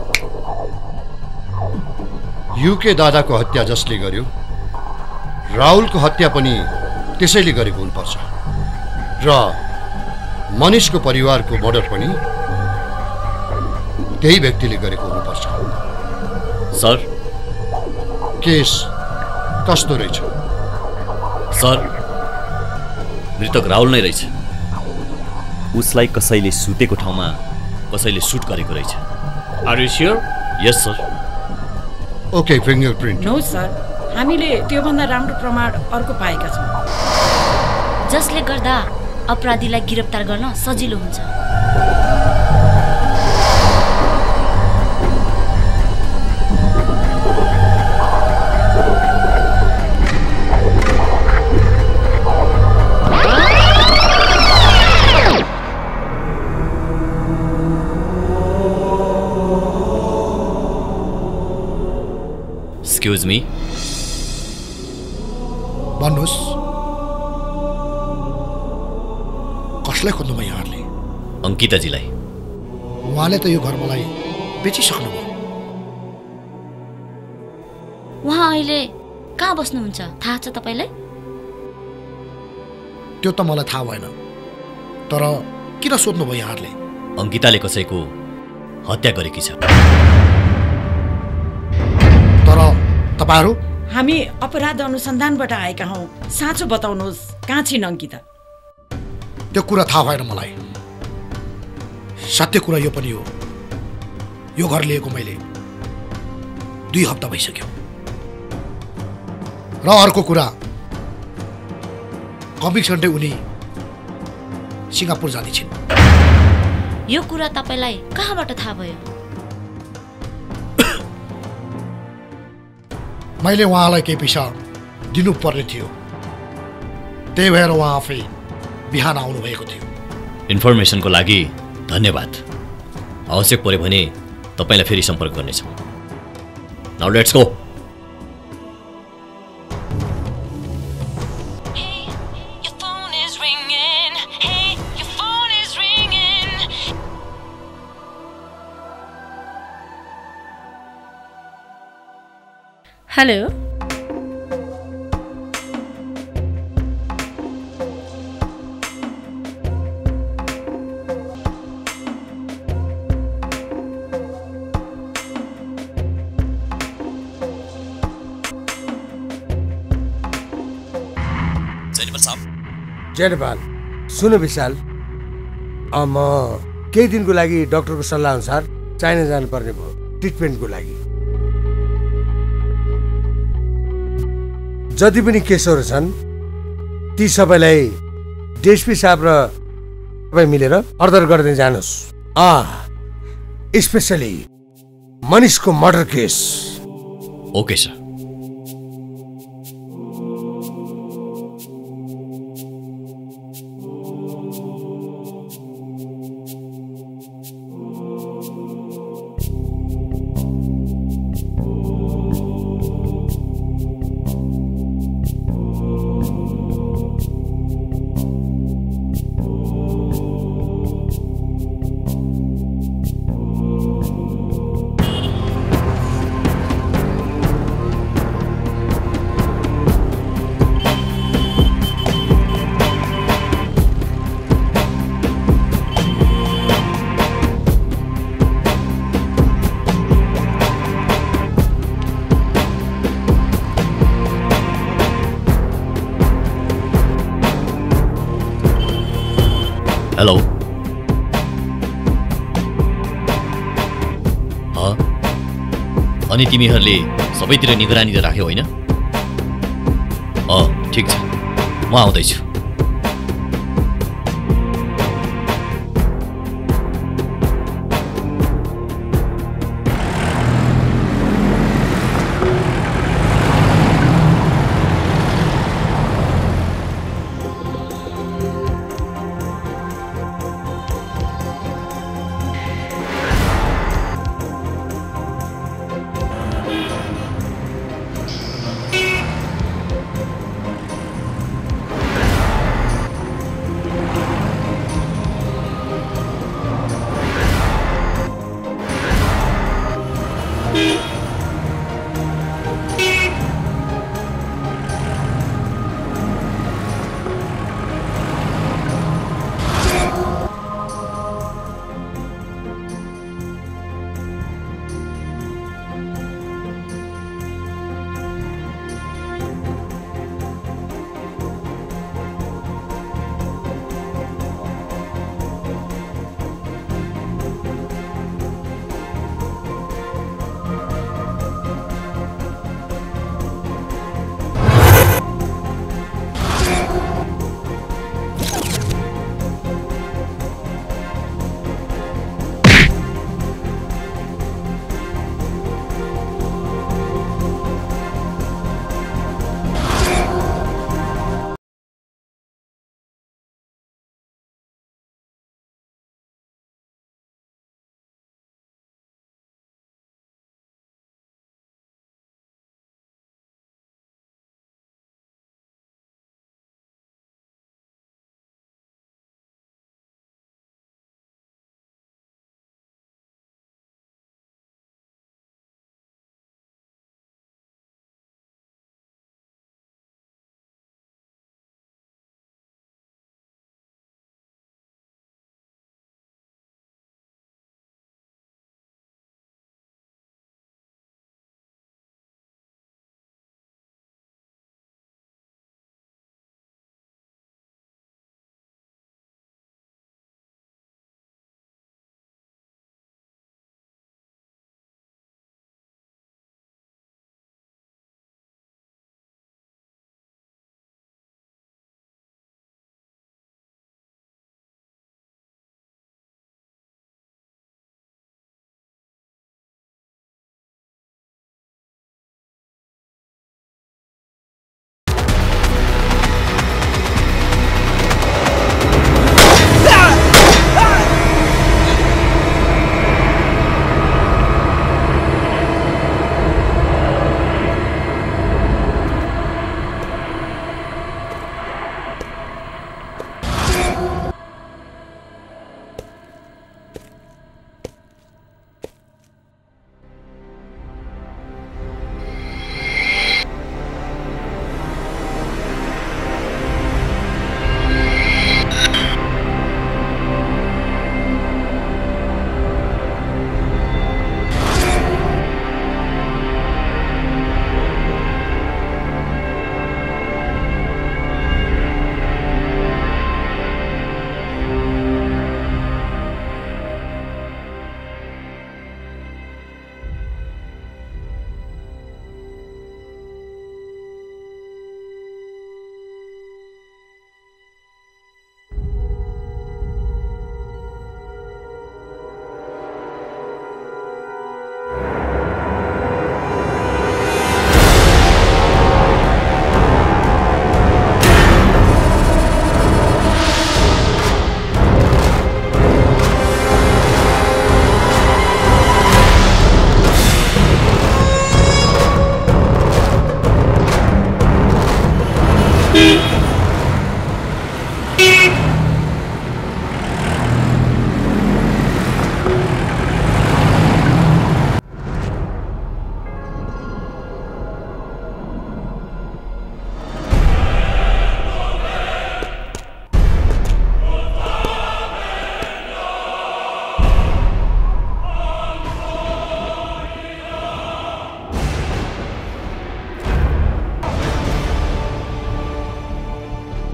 युके दादाको हत्या जसले गर्यो राहुलको हत्या पनि त्यसैले गरेको हुनुपर्छ र मनिषको परिवारको मर्डर पनि त्यही व्यक्तिले गरेको हुनुपर्छ। सर, केस कस्तो रहेछ? सर, मृतक राहुल नै रहेछ। उसलाई कसैले सुतेको ठाउँमा कसैले सुट गरेको रहेछ। Are you sure? Yes sir. Okay, fingerprint. No sir, हामीले त्योभन्दा राम्रो प्रमाण अर्को पाएका छौँ जसले गर्दा अपराधीलाई गिरफ्तार गर्न सजिलो हुन्छ। Excuse me. भन्नुहोस्, कसलाई खोज्नुभयो यहाँहरूले? अङ्किताजीलाई। उहाँले त यो घर मलाई बेचिसक्नुभयो। उहाँ अहिले कहाँ बस्नुहुन्छ थाहा छ तपाईँलाई? त्यो त मलाई थाहा भएन, तर किन सोध्नुभयो यहाँहरूले? अङ्किताले कसैको हत्या गरेकी छ। तर तपाईँहरू? हामी अपराध अनुसन्धानबाट आएका हौँ। साँचो बताउनुहोस्, कहाँ छिन् अङ्किता? त्यो कुरा थाहा भएन मलाई। सत्य कुरा यो पनि हो, यो घर लिएको मैले 2 हप्ता भइसक्यो। र अर्को कुरा, कमिक्सनले उनी सिङ्गापुर जाँदै छिन्। यो कुरा तपाईँलाई कहाँबाट थाहा भयो? मैले उहाँलाई केही पैसा दिनुपर्ने थियो, त्यही भएर उहाँ आफै बिहान आउनुभएको थियो। इन्फर्मेसनको लागि धन्यवाद। आवश्यक पऱ्यो भने तपाईँलाई फेरि सम्पर्क गर्नेछौँ। Now let's go. हेलो, जयनेपाल, सुन विशाल, म केही दिनको लागि डाक्टरको सल्लाह अनुसार चाइना जानुपर्ने भयो ट्रिटमेन्टको लागि। जति पनि केसहरू छन् ती सबैलाई डिएसपी साहब र तपाईँ मिलेर अर्डर गर्दै जानुहोस्। स्पेसली मनिषको murder case. Okay sir. Hello, अनि तिमीहरूले सबैतिर निगरानी राख्यौ होइन? ठिक छ, म आउँदैछु।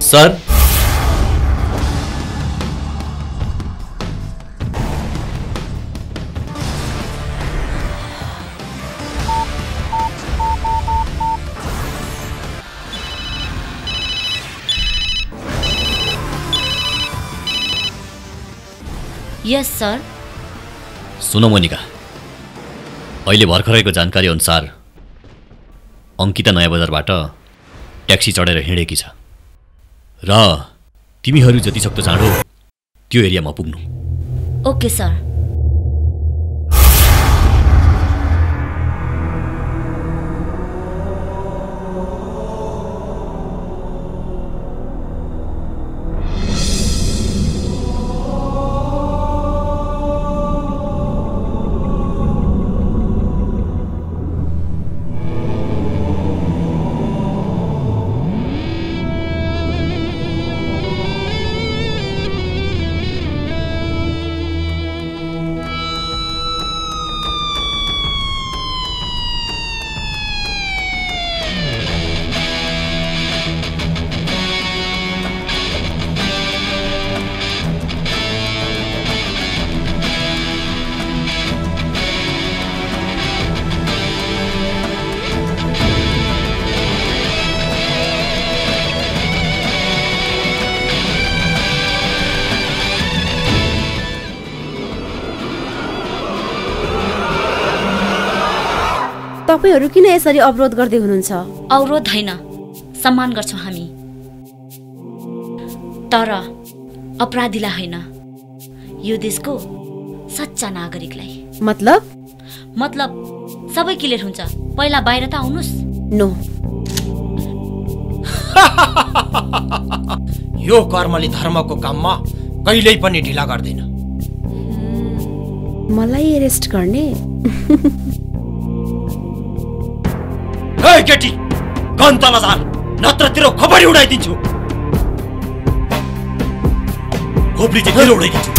Sir, yes sir. सुन मोनिका, अहिले भर्खरैको जानकारी अनुसार अङ्किता नयाँ बजारबाट ट्याक्सी चढेर हिँडेकी छ र तिमीहरू जति सक्दो चाँडो त्यो एरियामा पुग्नु। Okay sir. तपाईहरु किन यसरी अवरोध गर्दै हुनुहुन्छ? अवरोध हैन, सम्मान गर्छौं हामी, तर अपराधीलाई हैन, यो देशको सच्चा नागरिकलाई। मतलब सबै क्लियर हुन्छ। पहिला बाहिर त आउनुस्। नो। यो कर्मले धर्मको काममा कहिल्यै पनि ढिला गर्दैन। मलाई एरेस्ट गर्ने? ए केटी, गन तल झार, नत्र तेरो खोपडी उडाइदिन्छु। खोपडी चाहिँ तेरो उडाइदिन्छु।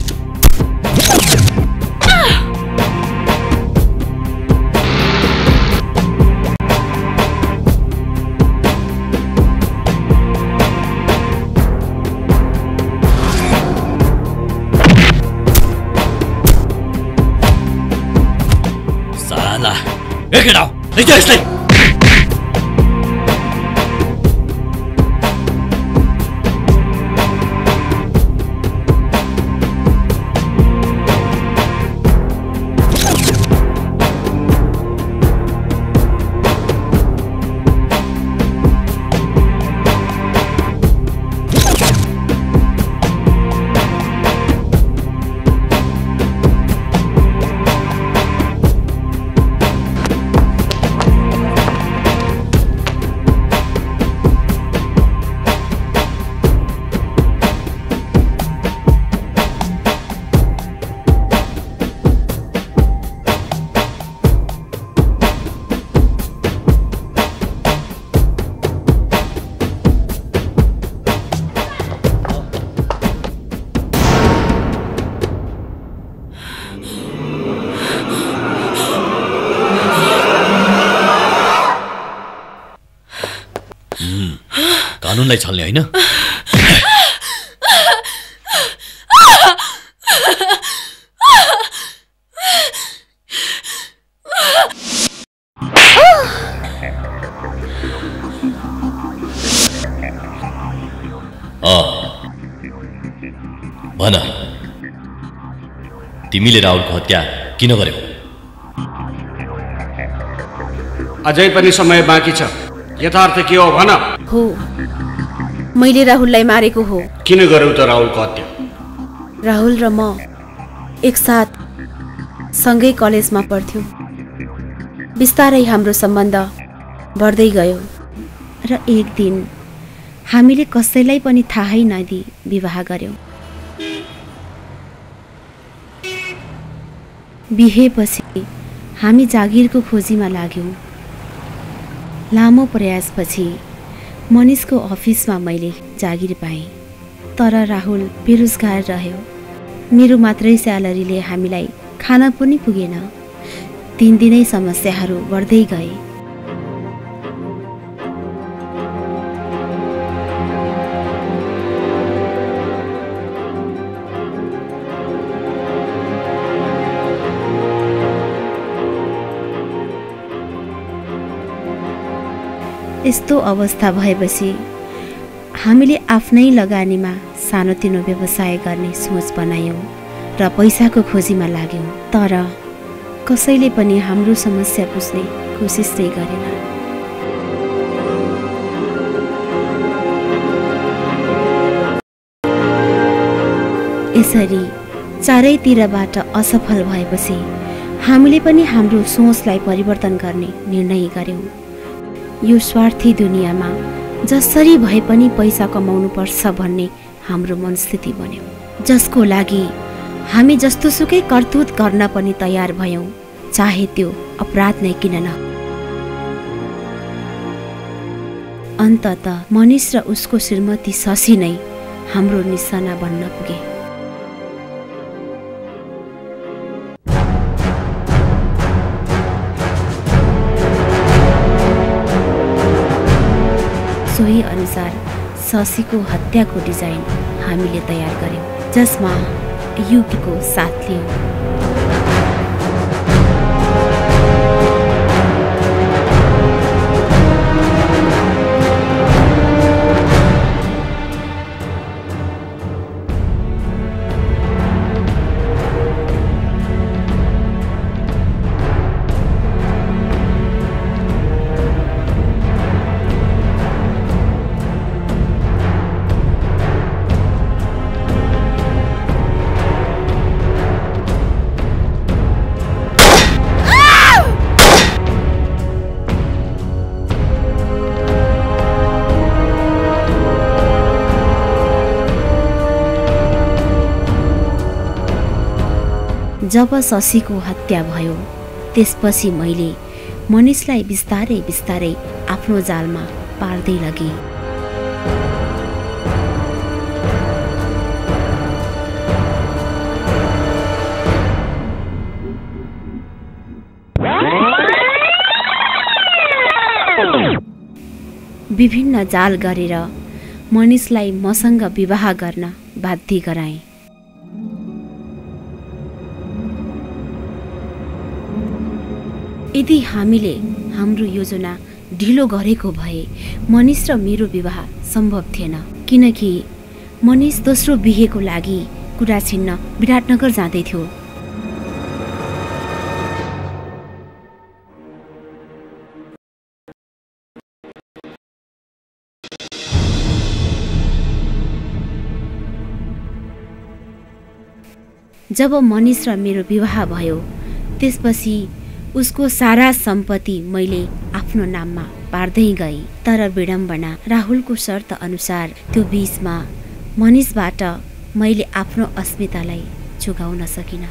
साला, ए केटा, लैजा यसलाई। कानुनलाई छल्ने हैन। भन, तिमीले राहुलको हत्या किन गर्यौ? अझै पनि समय बाँकी छ। यथार्थ के हो भन। हो, मैले राहुललाई मारेको हो। किन गर्यौ त राहुलको हत्या? राहुल र म एकसाथ सँगै कलेजमा पढ्थ्यौं। बिस्तारै हाम्रो सम्बन्ध बढ्दै गयो र एक दिन हामीले कसैलाई पनि थाहै नदिई विवाह गर्यौं। बिहेपछि हामी जागिरको खोजीमा लाग्यौं। लामो प्रयासपछि मनिषको अफिसमा मैले जागिर पाएँ, तर राहुल बेरोजगार रह्यो। मेरो मात्रै स्यालेरीले हामीलाई खाना पनि पुगेन। दिनदिनै समस्याहरू बढ्दै गए। यस्तो अवस्था भएपछि हामीले आफ्नै लगानीमा सानोतिनो व्यवसाय गर्ने सोच बनायौँ र पैसाको खोजीमा लाग्यौँ। तर कसैले पनि हाम्रो समस्या बुझ्ने कोसिस नै गरेन। यसरी चारैतिरबाट असफल भएपछि हामीले पनि हाम्रो सोचलाई परिवर्तन गर्ने निर्णय गर्यौँ। यो स्वार्थी दुनियाँमा जसरी भए पनि पैसा कमाउनु पर्छ भन्ने हाम्रो मनस्थिति बन्यो, जसको लागि हामी जस्तोसुकै करतुत गर्न पनि तयार भयौँ, चाहे त्यो अपराध नै किन न। अन्ततः मनिष र उसको श्रीमती शशी नै हाम्रो निशाना बन्न पुगे। सोही अनुसार शशीको हत्याको डिजाइन हामीले तयार गर्यौँ, जसमा युकीको साथ लियौँ। जब शशीको हत्या भयो त्यसपछि मैले मनिषलाई बिस्तारै बिस्तारै आफ्नो जालमा पार्दै लगेँ। विभिन्न जाल गरेर मनिषलाई मसँग विवाह गर्न बाध्य गराएँ। यदि हामीले हाम्रो योजना ढिलो गरेको भए मनिष र मेरो विवाह सम्भव थिएन, किनकि मनिष दोस्रो बिहेको लागि कुरा छिन्न विराटनगर जाँदै थियो। जब मनिष र मेरो विवाह भयो त्यसपछि उसको सारा सम्पत्ति मैले आफ्नो नाममा पार्दै गएँ। तर विडम्बना, राहुलको शर्त अनुसार त्यो बीचमा मनिषबाट मैले आफ्नो अस्मितालाई जोगाउन सकिनँ।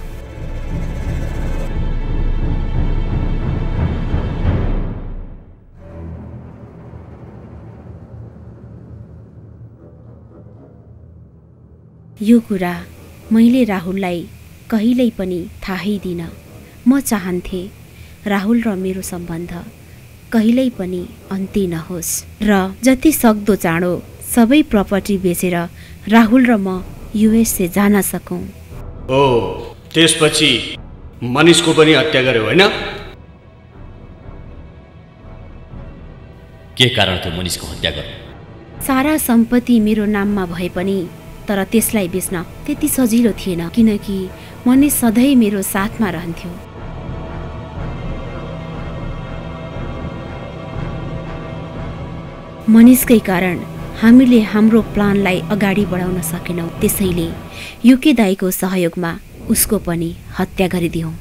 यो कुरा मैले राहुललाई कहिल्यै पनि थाहै दिन। म चाहन्थे राहुल र मेरो सम्बन्ध कहिल्यै पनि अन्त्य नहोस् र जति सक्दो चाँडो सबै प्रपर्टी बेचेर राहुल र म युएसए जान सकौँ। ओ, त्यसपछि मनिषको पनि हत्या गर्यो होइन? के कारण थियो मनिषको हत्या गर्नु? सारा सम्पत्ति मेरो नाममा भए पनि तर त्यसलाई बेच्न त्यति सजिलो थिएन, किनकि मनिष सधैँ मेरो साथमा रहन्थ्यो। मनिषकै कारण हामीले हाम्रो प्लानलाई अगाडि बढाउन सकेनौँ। त्यसैले युके दाईको सहयोगमा उसको पनि हत्या गरिदियौँ।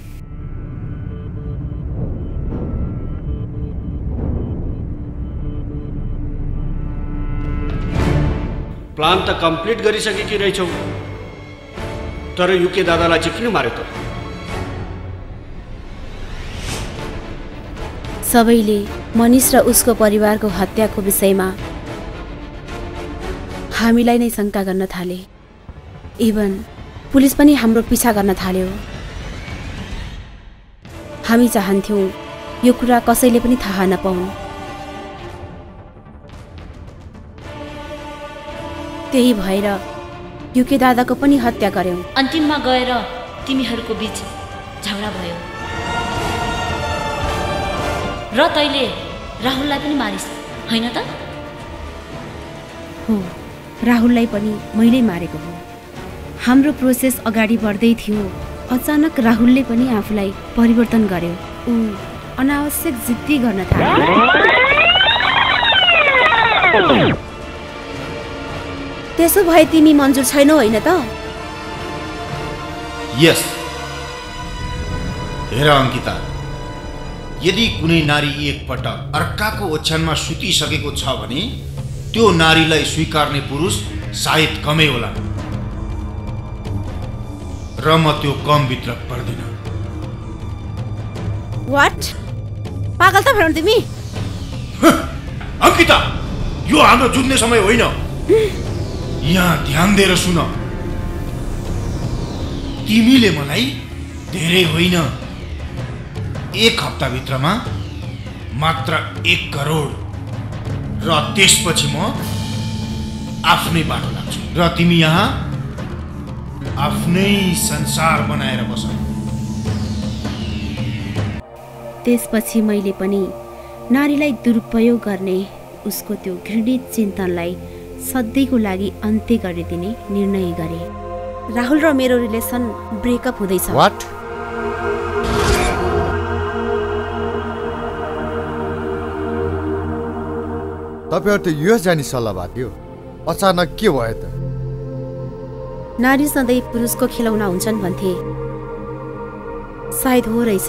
प्लान त कम्प्लिट गरिसकेकी रहेछौ, तर युके दादालाई चाहिँ किन मार्यो त? सबैले मनिष र उसको परिवारको हत्याको विषयमा हामीलाई नै शङ्का गर्न थाले। इभन पुलिस पनि हाम्रो पिछा गर्न थाल्यो। हामी चाहन्थ्यौँ यो कुरा कसैले पनि थाहा नपाउन्। त्यही भएर युके दादाको पनि हत्या गर्यौँ। अन्तिममा गएर तिमीहरूको बीच झगडा भयो र तैले राहुललाई पनि मारिस्। होइन त? हो, राहुललाई पनि मैले मारेको हो। हाम्रो प्रोसेस अगाडि बढ्दै थियो, अचानक राहुलले पनि आफूलाई परिवर्तन गर्यो। ऊ अनावश्यक जिद्दी गर्न थाल्यो। त्यसो भए तिमी मन्जुर छैनौ होइन त? यस। हेर अङ्किता, यदि कुनै नारी एकपटक अर्काको ओछ्यानमा सुतिसकेको छ भने त्यो नारीलाई स्वीकार्ने पुरुष सायद कमै होला र म त्यो कमभित्र पर्दिन। वाट? पागल त भनौ तिमी? अङ्किता, यो हाम्रो जुझ्ने समय होइन। यहाँ ध्यान दिएर सुन। तिमीले मलाई धेरै होइन, 1 हप्ताभित्रमा मात्र 1 करोड र त्यसपछि म आफ्नै बाटो लाग्छु र तिमी यहाँ आफ्नै संसार बनाएर बस। त्यसपछि मैले पनि नारीलाई दुरुपयोग गर्ने उसको त्यो घृणित चिन्तनलाई सधैँको लागि अन्त्य गरिदिने निर्णय गरे। राहुल र मेरो रिलेसन ब्रेकअप हुँदैछ। What? तपाईहरु त युएस जाने सल्लाह भएको थियो, अचानक के भयो त? नारी सधैँ पुरुषको खेलौना हुन्छन् भन्थे, सायद हो रहेछ।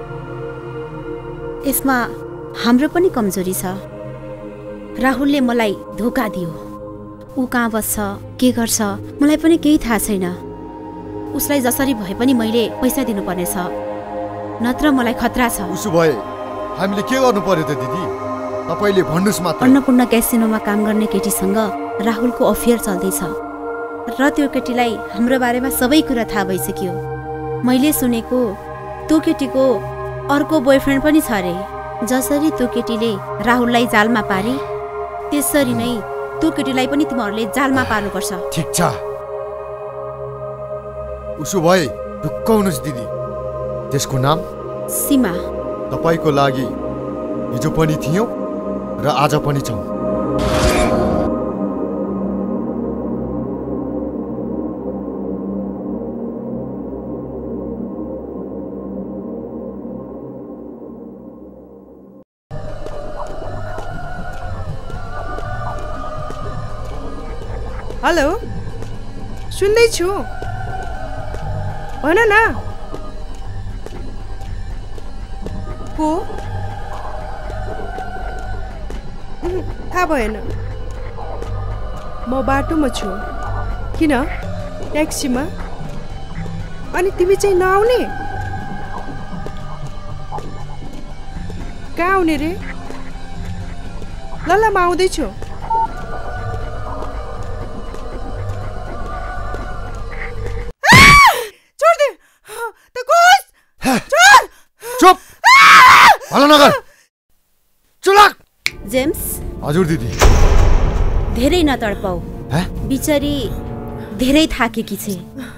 यसमा हाम्रो पनि कमजोरी छ। राहुलले मलाई धोका दियो। ऊ कहाँ बस्छ, के गर्छ मलाई पनि केही थाहा छैन। उसलाई जसरी भए पनि मैले पैसा दिनुपर्नेछ, नत्र मलाई खतरा छ। उसो भए हामीले के गर्नु पर्यो त दिदी? तपाईले भन्नुस् मात्र। अन्नपूर्ण क्यासिनोमा काम गर्ने केटीसँग राहुलको अफेयर चल्दैछ र त्यो केटीलाई हाम्रो बारेमा सबै कुरा थाहा भइसक्यो। मैले सुनेको त्यो केटीको अर्को बोयफ्रेन्ड पनि छ अरे। जसरी त्यो केटीले राहुललाई जालमा पारे, त्यसरी नै त्यो केटीलाई पनि तिमीहरूले जालमा पार्नुपर्छ। ठिक छ। उसो भए ढुक्क हुनुहोस् दिदी। त्यसको नाम सीमा। तपाईको लागि हिजो पनि थियो र आज पनि छौँ। हेलो, सुन्दैछु, भन न। को? थाहा भएन। म बाटोमा छु। किन? ट्याक्सीमा? अनि तिमी चाहिँ नआउने? कहाँ आउने रे? ल ल, म आउँदैछु। जेम्स। हजुर दिदी। धेरै नतडपाऊ। बिचारी धेरै थाकेकी छे।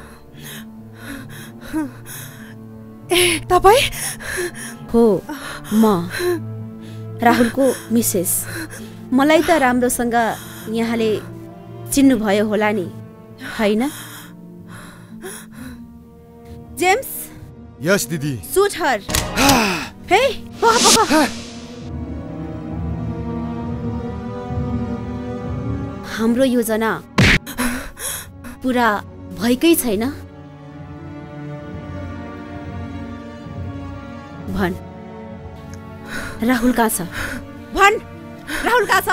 तपाईँ? हो, म राहुलको मिसेस। मलाई त राम्रोसँग यहाँले चिन्नुभयो होला नि, हैन? जेम्स। यस दिदी। Shoot her. हे, पक। हाम्रो योजना पुरा भएकै छैन। भन, राहुल कहाँ छ? भन, राहुल कहाँ छ?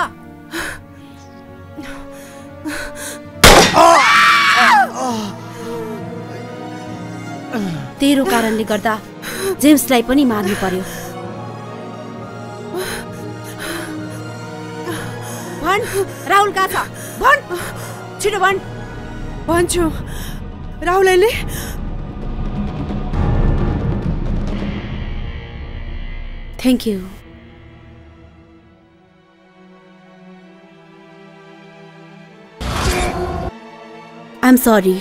तेरो कारणले गर्दा जेम्सलाई पनि मार्नु पर्यो। भन, राहुल कहाँ छ? भन, छिटो भन। भन्छु, राहुल अहिले थ्याङ्क यू। I'm sorry.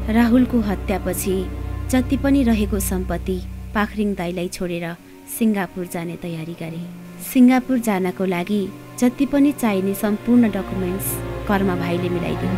राहुलको हत्यापछि जति पनि रहेको सम्पत्ति पाखरिङ दाईलाई छोडेर सिङ्गापुर जाने तयारी गरे। सिङ्गापुर जानको लागि जति पनि चाहिने सम्पूर्ण डकुमेन्ट्स कर्म भाइले मिलाइदियो।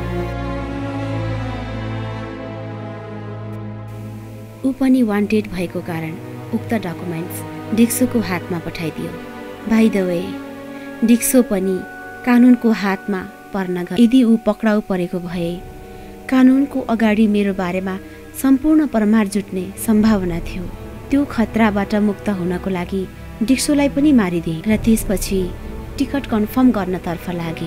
ऊ पनि वान्टेड भएको कारण उक्त डकुमेन्ट्स डिक्सोको हातमा पठाइदियो। बाइ द वे, डिक्सो पनि कानुनको हातमा पर्न गयो। यदि ऊ पक्राउ परेको भए कानुनको अगाडि मेरो बारेमा सम्पूर्ण प्रमाण जुट्ने सम्भावना थियो। त्यो खतराबाट मुक्त हुनको लागि डिक्सोलाई पनि मारिदिए र त्यसपछि टिकट कन्फर्म गर्नतर्फ लागे।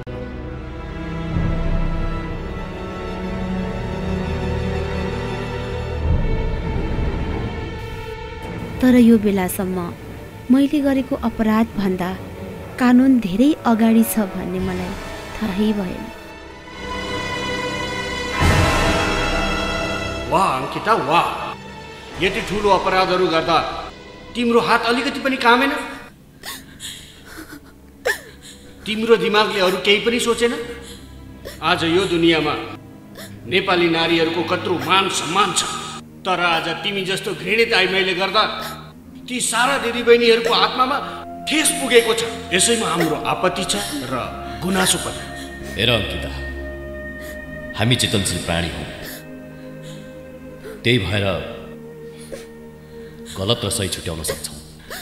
तर यो बेलासम्म मैले गरेको अपराध भन्दा कानुन धेरै अगाडि छ भन्ने मलाई थाहै भएन। वाह अंकिता वाह, यति ठुलो अपराधहरू गर्दा तिम्रो हात अलिकति पनि कामेन? तिम्रो दिमागले अरू केही पनि सोचेन? आज यो दुनियाँमा नेपाली नारीहरूको कत्रो मान सम्मान छ, तर आज तिमी जस्तो घृणित आइमाईले गर्दा ती सारा दिदीबहिनीहरूको आत्मामा ठेस पुगेको छ। यसैमा हाम्रो आपत्ति छ र गुनासो पनि। हेर अंकिता, हामी चेतनशील प्राणी हौँ, त्यही भएर गलत र सही छुट्याउन सक्छौँ।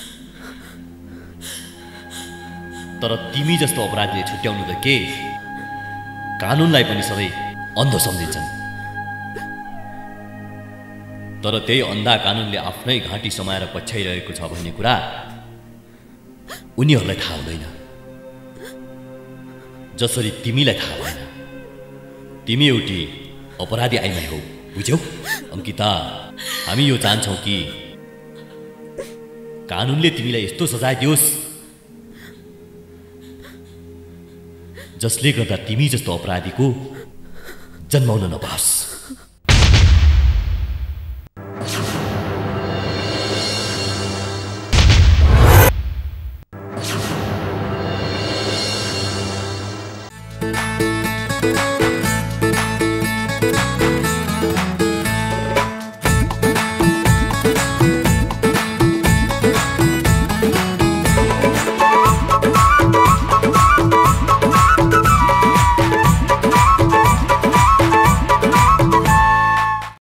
तर तिमी जस्तो अपराधीले छुट्याउनु त के, कानुनलाई पनि सबै अन्ध सम्झिन्छन्। तर त्यही अन्धा कानुनले आफ्नै घाँटी समाएर पछ्याइरहेको छ भन्ने कुरा उनीहरूलाई थाहा हुँदैन, जसरी तिमीलाई थाहा भएन। तिमी एउटी अपराधी आइमाई हौ, बुझ्यौ? अंकिता, हामी यो चाहन्छौँ कि कानुनले तिमीलाई यस्तो सजाय दियोस् जसले गर्दा तिमी जस्तो अपराधीको जन्माउन नपाओस्।